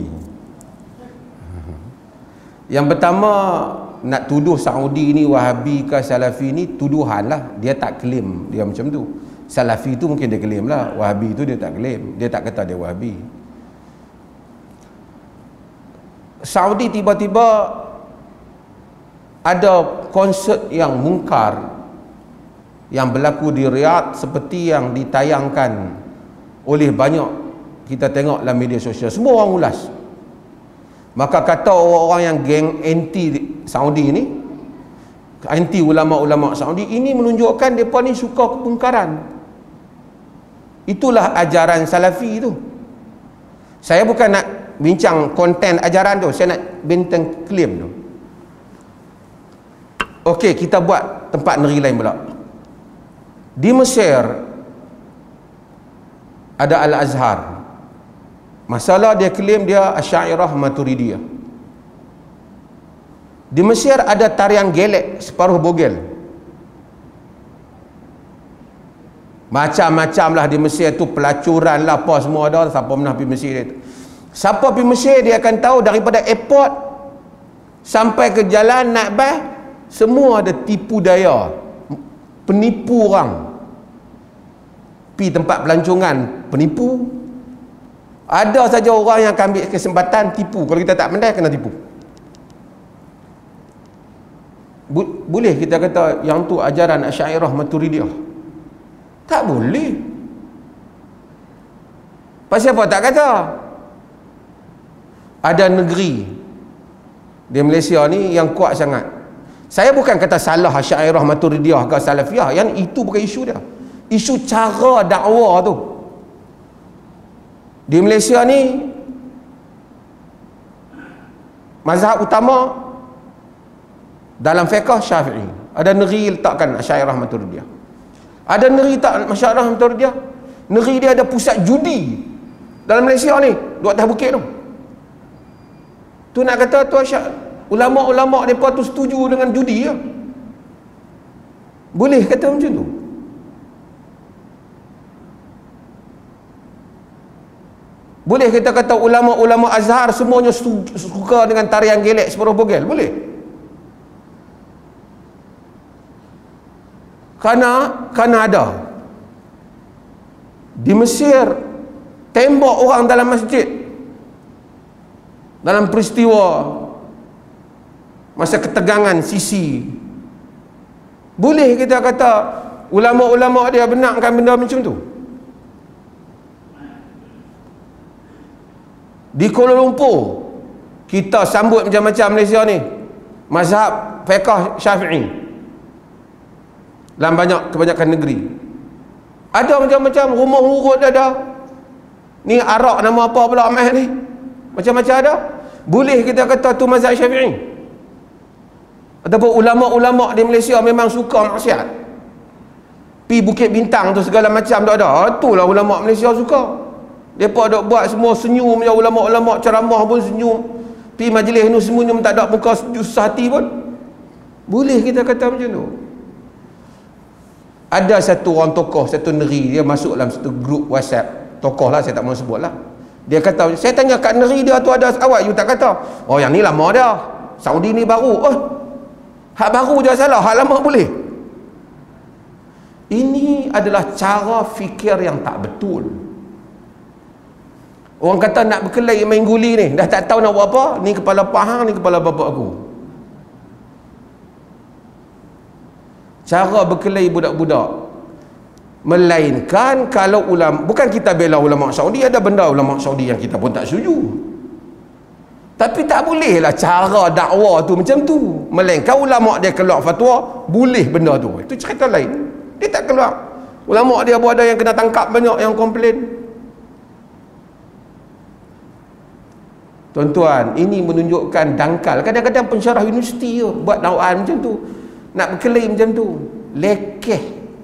Yang pertama, nak tuduh Saudi ni Wahabi ke Salafi ni tuduhan lah. Dia tak claim dia macam tu. Salafi tu mungkin dia claim lah, Wahabi tu dia tak claim. Dia tak kata dia Wahabi. Saudi tiba-tiba ada konsert yang mungkar yang berlaku di Riyadh seperti yang ditayangkan oleh banyak kita tengok dalam media sosial. Semua orang ulas. Maka kata orang-orang yang geng anti Saudi ni, anti ulama-ulama Saudi ini, menunjukkan mereka ni suka kemungkaran. Itulah ajaran Salafi tu. Saya bukan nak bincang konten ajaran tu, saya nak bintang klaim tu. Okey, kita buat tempat negeri lain pula. Di Mesir ada Al-Azhar. Masalah dia klaim dia Asy'ariyah Maturidiyah. Di Mesir ada tarian gelek separuh bogel. Macam-macam lah di Mesir tu, pelacuran lah apa semua ada. Siapa pernah pergi Mesir dia tu. Siapa pergi Mesir dia akan tahu daripada airport sampai ke jalan naik bas, semua ada tipu daya, penipu orang. Pergi tempat pelancongan, penipu. Ada saja orang yang akan ambil kesempatan tipu. Kalau kita tak pandai, kena tipu. Boleh kita kata yang tu ajaran Asy'ariyah Maturidiyah? Tak boleh. Pasal apa tak kata? Ada negeri di Malaysia ni yang kuat sangat. Saya bukan kata salah Asy'ariyah Maturidiyah ke Salafiyah, yang itu bukan isu dia. Isu cara dakwah tu. Di Malaysia ni mazhab utama dalam fiqh Syafi'i. Ada negeri letakkan Asy'ariyah Maturidiyah. Ada negeri tak Asy'ariyah Maturidiyah. Negeri dia ada pusat judi dalam Malaysia ni, di atas bukit tu. Tu nak kata tu ulama-ulama mereka tu setuju dengan judi ya? Boleh kata macam tu? Boleh kita kata ulama-ulama Azhar semuanya suka dengan tarian gelek separuh bogel? Boleh. Kerana ada di Mesir tembak orang dalam masjid dalam peristiwa masa ketegangan Sisi. Boleh kita kata ulama-ulama dia benarkan benda macam tu? Di Kuala Lumpur kita sambut macam-macam Malaysia ni mazhab fiqh Syafi'i dalam kebanyakan negeri. Ada macam-macam rumah urut ada. Ni arak nama apa pula amah ni? Macam-macam ada. Boleh kita kata tu mazhab Syafi'i? Ataupun ulama-ulama di Malaysia memang suka maksiat? Pi Bukit Bintang tu segala macam tak ada. Itulah ulama Malaysia suka. Mereka dok buat semua senyum je, ulama-ulama ceramah pun senyum. Pi majlis ni senyum, tak ada muka susah hati pun. Boleh kita kata macam tu? Ada satu orang tokoh, satu negeri, dia masuk dalam satu grup WhatsApp. Tokoh lah, saya tak mahu sebut lah. Dia kata, saya tanya kat negeri dia tu ada awak, you tak kata? Oh yang ni lama dah, Saudi ni baru. Oh, hak baru je salah, hak lama boleh. Ini adalah cara fikir yang tak betul. Orang kata nak berkelahi main guli ni, dah tak tahu nak buat apa. Ni kepala pahang, ni kepala bapak aku. Cara berkelahi budak-budak. Melainkan kalau ulama, bukan kita bela ulama Saudi, ada benda ulama Saudi yang kita pun tak setuju. Tapi tak bolehlah cara dakwah tu macam tu. Melainkan ulama dia keluar fatwa, boleh benda tu. Itu cerita lain. Dia tak keluar. Ulama dia buat ada yang kena tangkap banyak yang komplain. Tuan-tuan, ini menunjukkan dangkal. Kadang-kadang pensyarah universiti tu buat dakwaan macam tu. Nak berkelahi macam tu. Lekeh.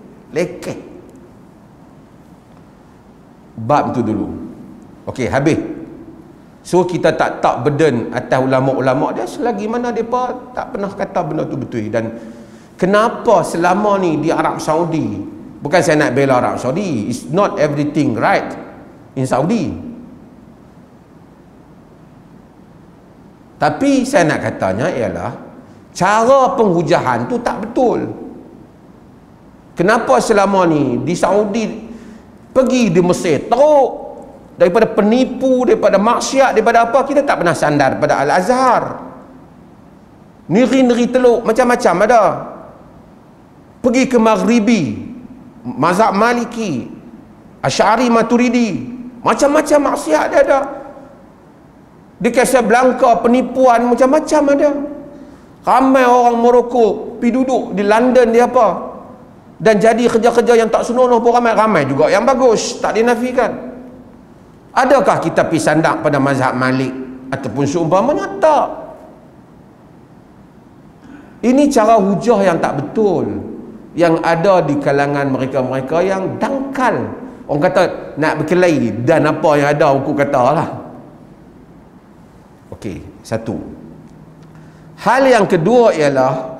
Bab tu dulu. Okey, habis. So kita tak burden atas ulama-ulama dia selagi mana mereka tak pernah kata benda tu betul. Dan kenapa selama ni di Arab Saudi, bukan saya nak bela Arab Saudi, it's not everything right in Saudi. Tapi saya nak katanya ialah cara penghujahan tu tak betul. Kenapa selama ni di Saudi pergi di Mesir teruk daripada penipu, daripada maksiat, daripada apa, kita tak pernah sandar pada Al-Azhar. Negeri-negeri teluk macam-macam ada. Pergi ke Maghribi, mazhab Maliki, Asy'ari Maturidi, macam-macam maksiat dia ada. Di Casablanca penipuan macam-macam ada. Ramai orang Morocco pergi duduk di London dia apa, dan jadi kerja-kerja yang tak senonoh pun ramai juga yang bagus, tak dinafikan. Adakah kita pergi sandak pada mazhab Malik ataupun seumpamanya? Tak. Ini cara hujah yang tak betul yang ada di kalangan mereka-mereka yang dangkal. Orang kata nak berkelahi dan apa yang ada aku kata lah. Okey, satu. Hal yang kedua ialah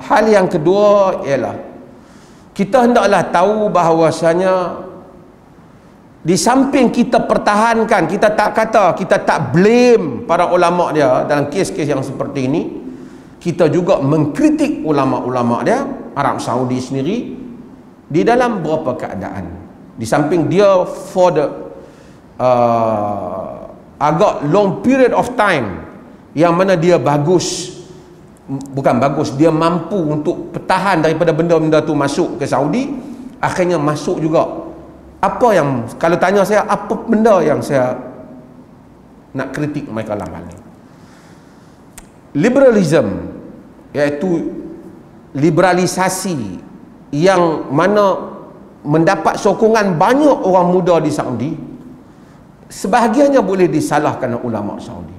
kita hendaklah tahu bahawasanya di samping kita pertahankan, kita tak kata, kita tak blame para ulama dia dalam kes-kes yang seperti ini, kita juga mengkritik ulama-ulama dia Arab Saudi sendiri di dalam beberapa keadaan. Di samping dia for the agak long period of time yang mana dia dia mampu untuk bertahan daripada benda-benda tu masuk ke Saudi, akhirnya masuk juga. Apa yang, kalau tanya saya, apa benda yang saya nak kritik mereka dalam hal ni? Liberalism, iaitu liberalisasi yang mana mendapat sokongan banyak orang muda di Saudi, sebahagiannya boleh disalahkan ulama Saudi.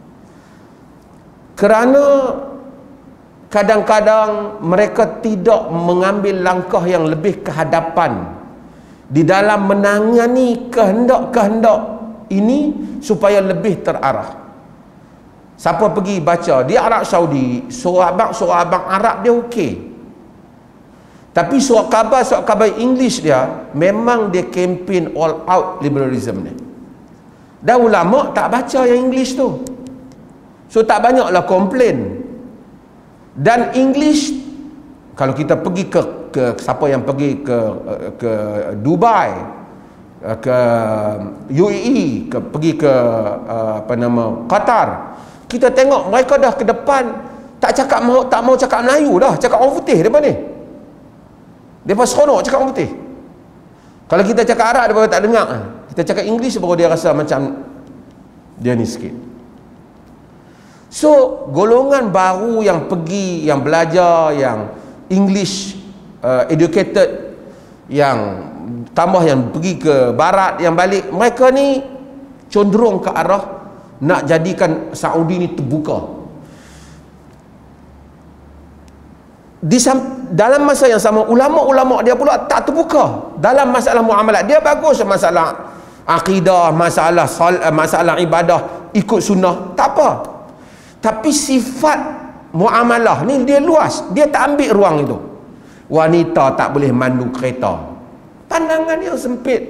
Kerana kadang-kadang mereka tidak mengambil langkah yang lebih ke hadapan di dalam menangani kehendak-kehendak ini supaya lebih terarah. Siapa pergi baca di Arab Saudi, surah abang Arab dia okey. Tapi surah khabar English dia memang dia campaign all out liberalism ni. Dan ulama tak baca yang English tu. So tak banyaklah komplain. Dan English, kalau kita pergi ke siapa yang pergi ke Dubai, ke UAE, pergi ke Qatar, kita tengok mereka dah ke depan tak mau cakap Melayu dah, cakap orang putih depan ni. Depa seronok cakap orang putih. Kalau kita cakap Arab dia baru tak dengar. Kita cakap English baru dia rasa macam dia ni sikit. So golongan baru yang pergi, yang belajar, yang English educated, yang tambah yang pergi ke barat, yang balik, mereka ni cenderung ke arah nak jadikan Saudi ni terbuka. Dalam masa yang sama, ulama-ulama dia pula tak terbuka dalam masalah muamalat. Dia bagus masalah akidah, masalah ibadah, ikut sunnah, tak apa. Tapi sifat muamalah ni dia luas, dia tak ambil ruang itu. Wanita tak boleh mandu kereta, pandangan yang sempit.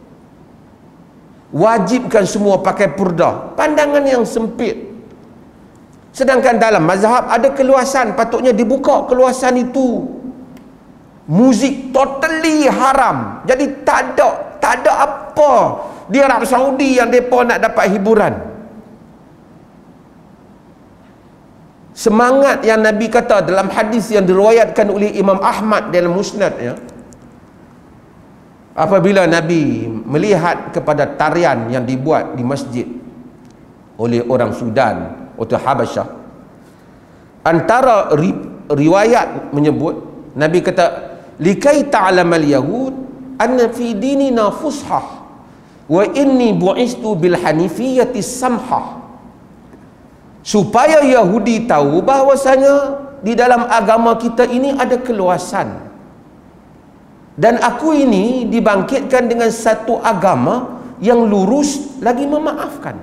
Wajibkan semua pakai purdah, pandangan yang sempit. Sedangkan dalam mazhab ada keluasan, patutnya dibuka keluasan itu. Muzik totally haram. Jadi tak ada apa di Arab Saudi yang mereka nak dapat hiburan. Semangat yang Nabi kata dalam hadis yang diriwayatkan oleh Imam Ahmad dalam Musnad, ya, apabila Nabi melihat kepada tarian yang dibuat di masjid oleh orang Sudan atau Habasyah, antara riwayat menyebut, Nabi kata, likai ta'lamal yahud anna fi dinina fushah wa inni bu'istu bil hanifiyyati samhah, supaya Yahudi tahu bahwasanya di dalam agama kita ini ada keluasan, dan aku ini dibangkitkan dengan satu agama yang lurus lagi memaafkan.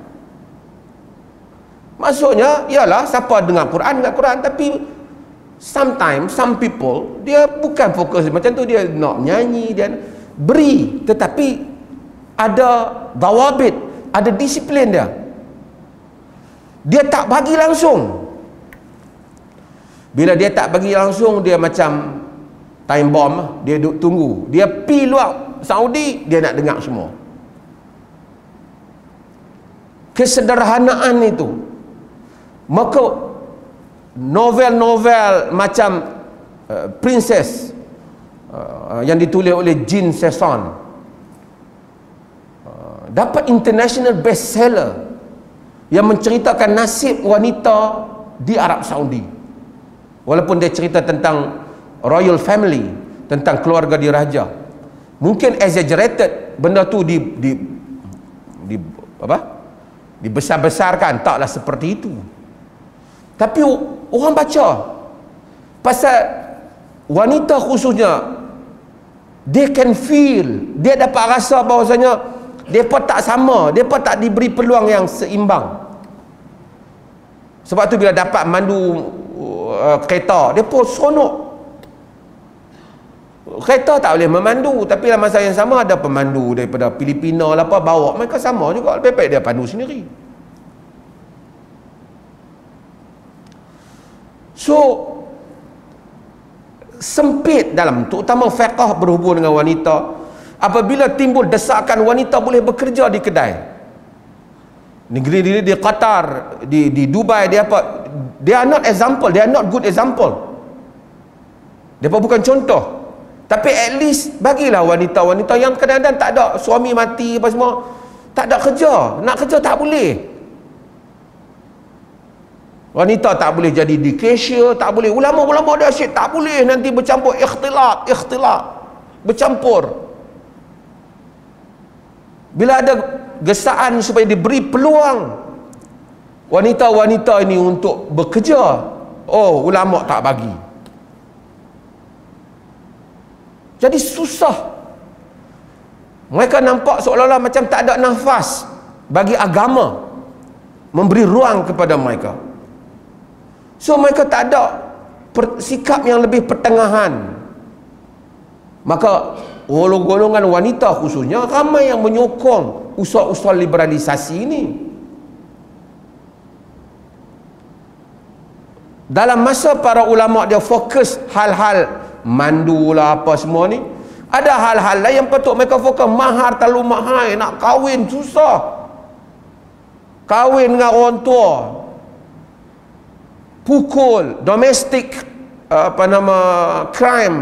Maksudnya ialah siapa dengar Quran, tapi sometimes some people dia bukan fokus macam tu, dia nak nyanyi, dia beri, tetapi ada dawabit, ada disiplin dia. Dia tak bagi langsung. Bila dia tak bagi langsung, dia macam time bomb, dia duduk tunggu. Dia pi luar Saudi, dia nak dengar semua. Kesederhanaan itu. Maka novel-novel macam Princess yang ditulis oleh Jean Sesson dapat international bestseller yang menceritakan nasib wanita di Arab Saudi. Walaupun dia cerita tentang royal family, tentang keluarga diraja, mungkin exaggerated benda tu dibesar-besarkan, taklah seperti itu. Tapi orang baca pasal wanita khususnya, they can feel, dia dapat rasa bahawasanya mereka tak sama, mereka tak diberi peluang yang seimbang. Sebab tu bila dapat mandu kereta, mereka seronok. Kereta tak boleh memandu, tapi dalam masa yang sama ada pemandu daripada Filipina lah apa, bawa mereka sama juga, lebih baik dia pandu sendiri. So sempit dalam, terutama fiqh berhubung dengan wanita. Apabila timbul desakan wanita boleh bekerja di kedai, negeri di Qatar, di Dubai, dia apa, they are not example, they are not good example, dia bukan contoh. Tapi at least bagilah wanita-wanita yang kadang-kadang tak ada, suami mati apa semua, tak ada kerja, nak kerja tak boleh. Wanita tak boleh jadi di cashier, tak boleh. Ulama-ulama dah asyik tak boleh, nanti bercampur ikhtilat, bercampur. Bila ada gesaan supaya diberi peluang wanita-wanita ini untuk bekerja, oh, ulama tak bagi. Jadi susah. Mereka nampak seolah-olah macam tak ada nafas bagi agama memberi ruang kepada mereka. So mereka tak ada sikap yang lebih pertengahan. Maka golongan wanita khususnya ramai yang menyokong usul-usul liberalisasi ini. Dalam masa para ulama dia fokus hal-hal mandu lah apa semua ni, ada hal-hal lain yang patut mereka fokus. Mahar terlalu mahal, nak kahwin susah, kahwin dengan orang tua, pukul, domestic crime,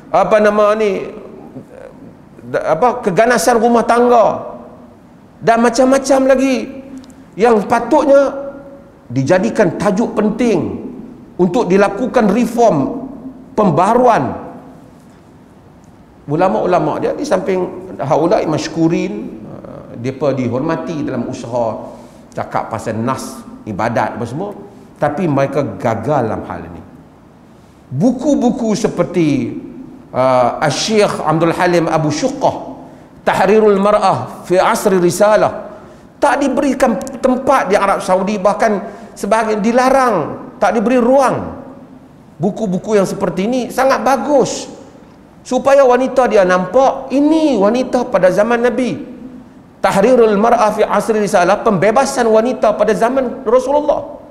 keganasan rumah tangga dan macam-macam lagi yang patutnya dijadikan tajuk penting untuk dilakukan reform, pembaharuan. Ulama-ulama dia di samping haulai masykurin, mereka dihormati dalam usaha cakap pasal nas, ibadat apa semua, tapi mereka gagal dalam hal ini. Buku-buku seperti Syekh Abdul Halim Abu Syuqqah, Tahrirul Mar'ah fi Asri Risalah, tak diberikan tempat di Arab Saudi, bahkan sebahagian dilarang, tak diberi ruang. Buku-buku yang seperti ini sangat bagus supaya wanita dia nampak ini wanita pada zaman Nabi. Tahrirul Mar'ah fi Asri Risalah, pembebasan wanita pada zaman Rasulullah.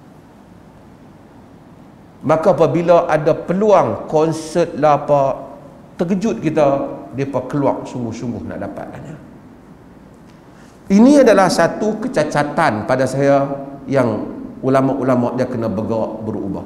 Maka apabila ada peluang konsert lah apa, terkejut kita mereka keluar sungguh-sungguh nak dapatkannya. Ini adalah satu kecacatan pada saya yang ulama-ulama dia kena bergerak, berubah.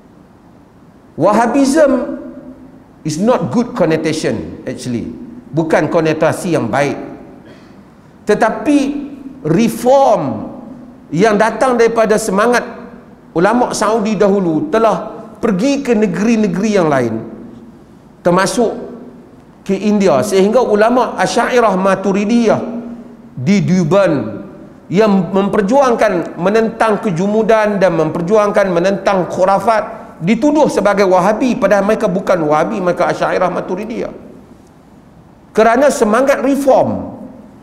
Wahhabism is not good connotation actually, bukan konotasi yang baik, tetapi reform yang datang daripada semangat ulama Saudi dahulu telah pergi ke negeri-negeri yang lain, termasuk ke India, sehingga ulama Asy'ariyah Maturidiyah di Durban yang memperjuangkan menentang kejumudan dan memperjuangkan menentang khurafat dituduh sebagai Wahabi, padahal mereka bukan Wahabi, mereka Asy'ariyah Maturidiyah. Kerana semangat reform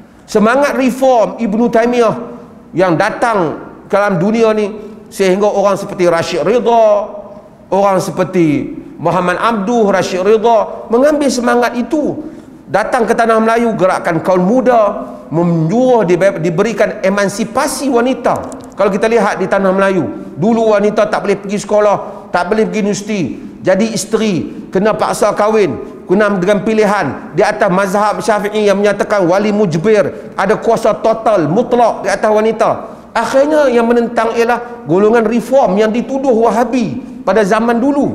Ibnu Taimiyah yang datang ke dalam dunia ni, sehingga orang seperti Rashid Ridha, orang seperti Muhammad Abduh, Rashid Ridha mengambil semangat itu, datang ke tanah Melayu, gerakan kaum muda, menyuruh diberikan emansipasi wanita. Kalau kita lihat di tanah Melayu, dulu wanita tak boleh pergi sekolah, tak boleh pergi universiti, jadi isteri, kena paksa kahwin, kena dengan pilihan di atas mazhab Syafi'i yang menyatakan wali mujbir, ada kuasa total mutlak di atas wanita. Akhirnya yang menentang ialah golongan reform yang dituduh Wahabi pada zaman dulu.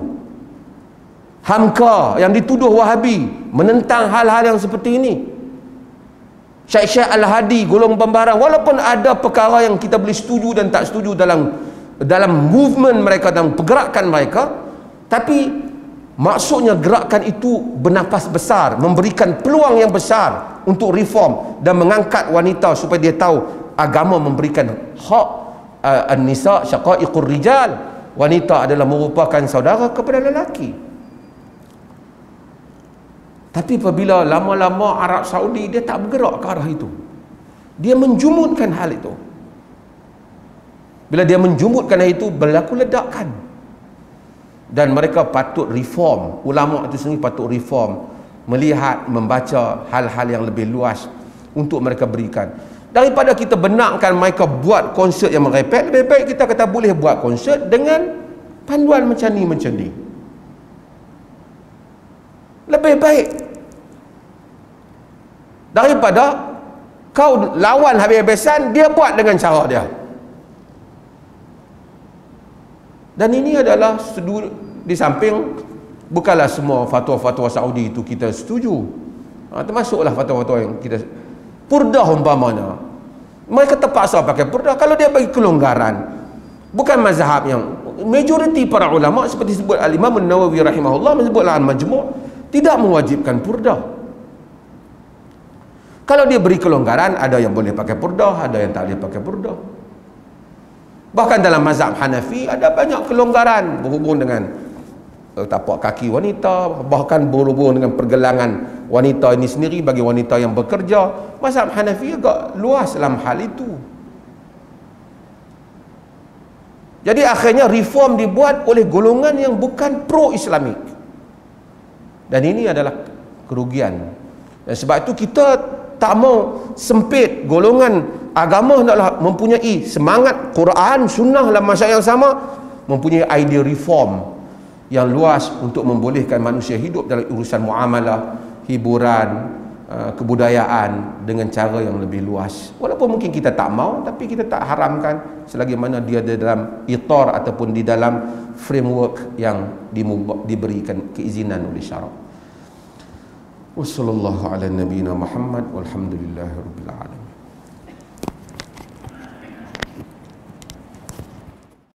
Hamka yang dituduh Wahabi menentang hal-hal yang seperti ini. Syekh Al-Hadi, golongan pembarang, walaupun ada perkara yang kita boleh setuju dan tak setuju dalam movement mereka, dalam pergerakan mereka, tapi maksudnya gerakan itu bernafas besar, memberikan peluang yang besar untuk reform dan mengangkat wanita supaya dia tahu agama memberikan hak an-nisa syaqaiqur rijal, wanita adalah merupakan saudara kepada lelaki. Tapi apabila lama-lama Arab Saudi dia tak bergerak ke arah itu, dia menjumutkan hal itu. Bila dia menjumutkan hal itu, berlaku ledakan, dan mereka patut reform. Ulama itu sendiri patut reform, melihat, membaca hal-hal yang lebih luas untuk mereka berikan. Daripada kita benarkan mereka buat konsert yang merepek, lebih baik kita kata boleh buat konsert dengan panduan macam ni. Lebih baik daripada kau lawan habis-habisan, dia buat dengan cara dia. Dan ini adalah di samping, bukanlah semua fatwa-fatwa Saudi itu kita setuju, termasuklah fatwa-fatwa yang kita purdah umpamanya, mereka terpaksa pakai purdah. Kalau dia bagi kelonggaran, bukan mazhab yang majoriti para ulama seperti sebut Al-Imam An-Nawawi rahimahullah menyebutlah Al-Majmu' tidak mewajibkan purdah. Kalau dia beri kelonggaran, ada yang boleh pakai purdah, ada yang tak boleh pakai purdah. Bahkan dalam mazhab Hanafi ada banyak kelonggaran berhubung dengan tapak kaki wanita, bahkan berhubung dengan pergelangan wanita ini sendiri bagi wanita yang bekerja. Mazhab Hanafi agak luas dalam hal itu. Jadi akhirnya reform dibuat oleh golongan yang bukan pro-Islamik. Dan ini adalah kerugian. Dan sebab itu kita tak mau sempit golongan agama, hendaklah mempunyai semangat Quran, sunnah dalam masa yang sama, mempunyai idea reform yang luas untuk membolehkan manusia hidup dalam urusan muamalah, hiburan, kebudayaan dengan cara yang lebih luas. Walaupun mungkin kita tak mau, tapi kita tak haramkan selagi mana dia ada dalam itar ataupun di dalam framework yang diberikan keizinan oleh syarak. Wassallallahu ala nabiyina Muhammad walhamdulillahi rabbil alamin.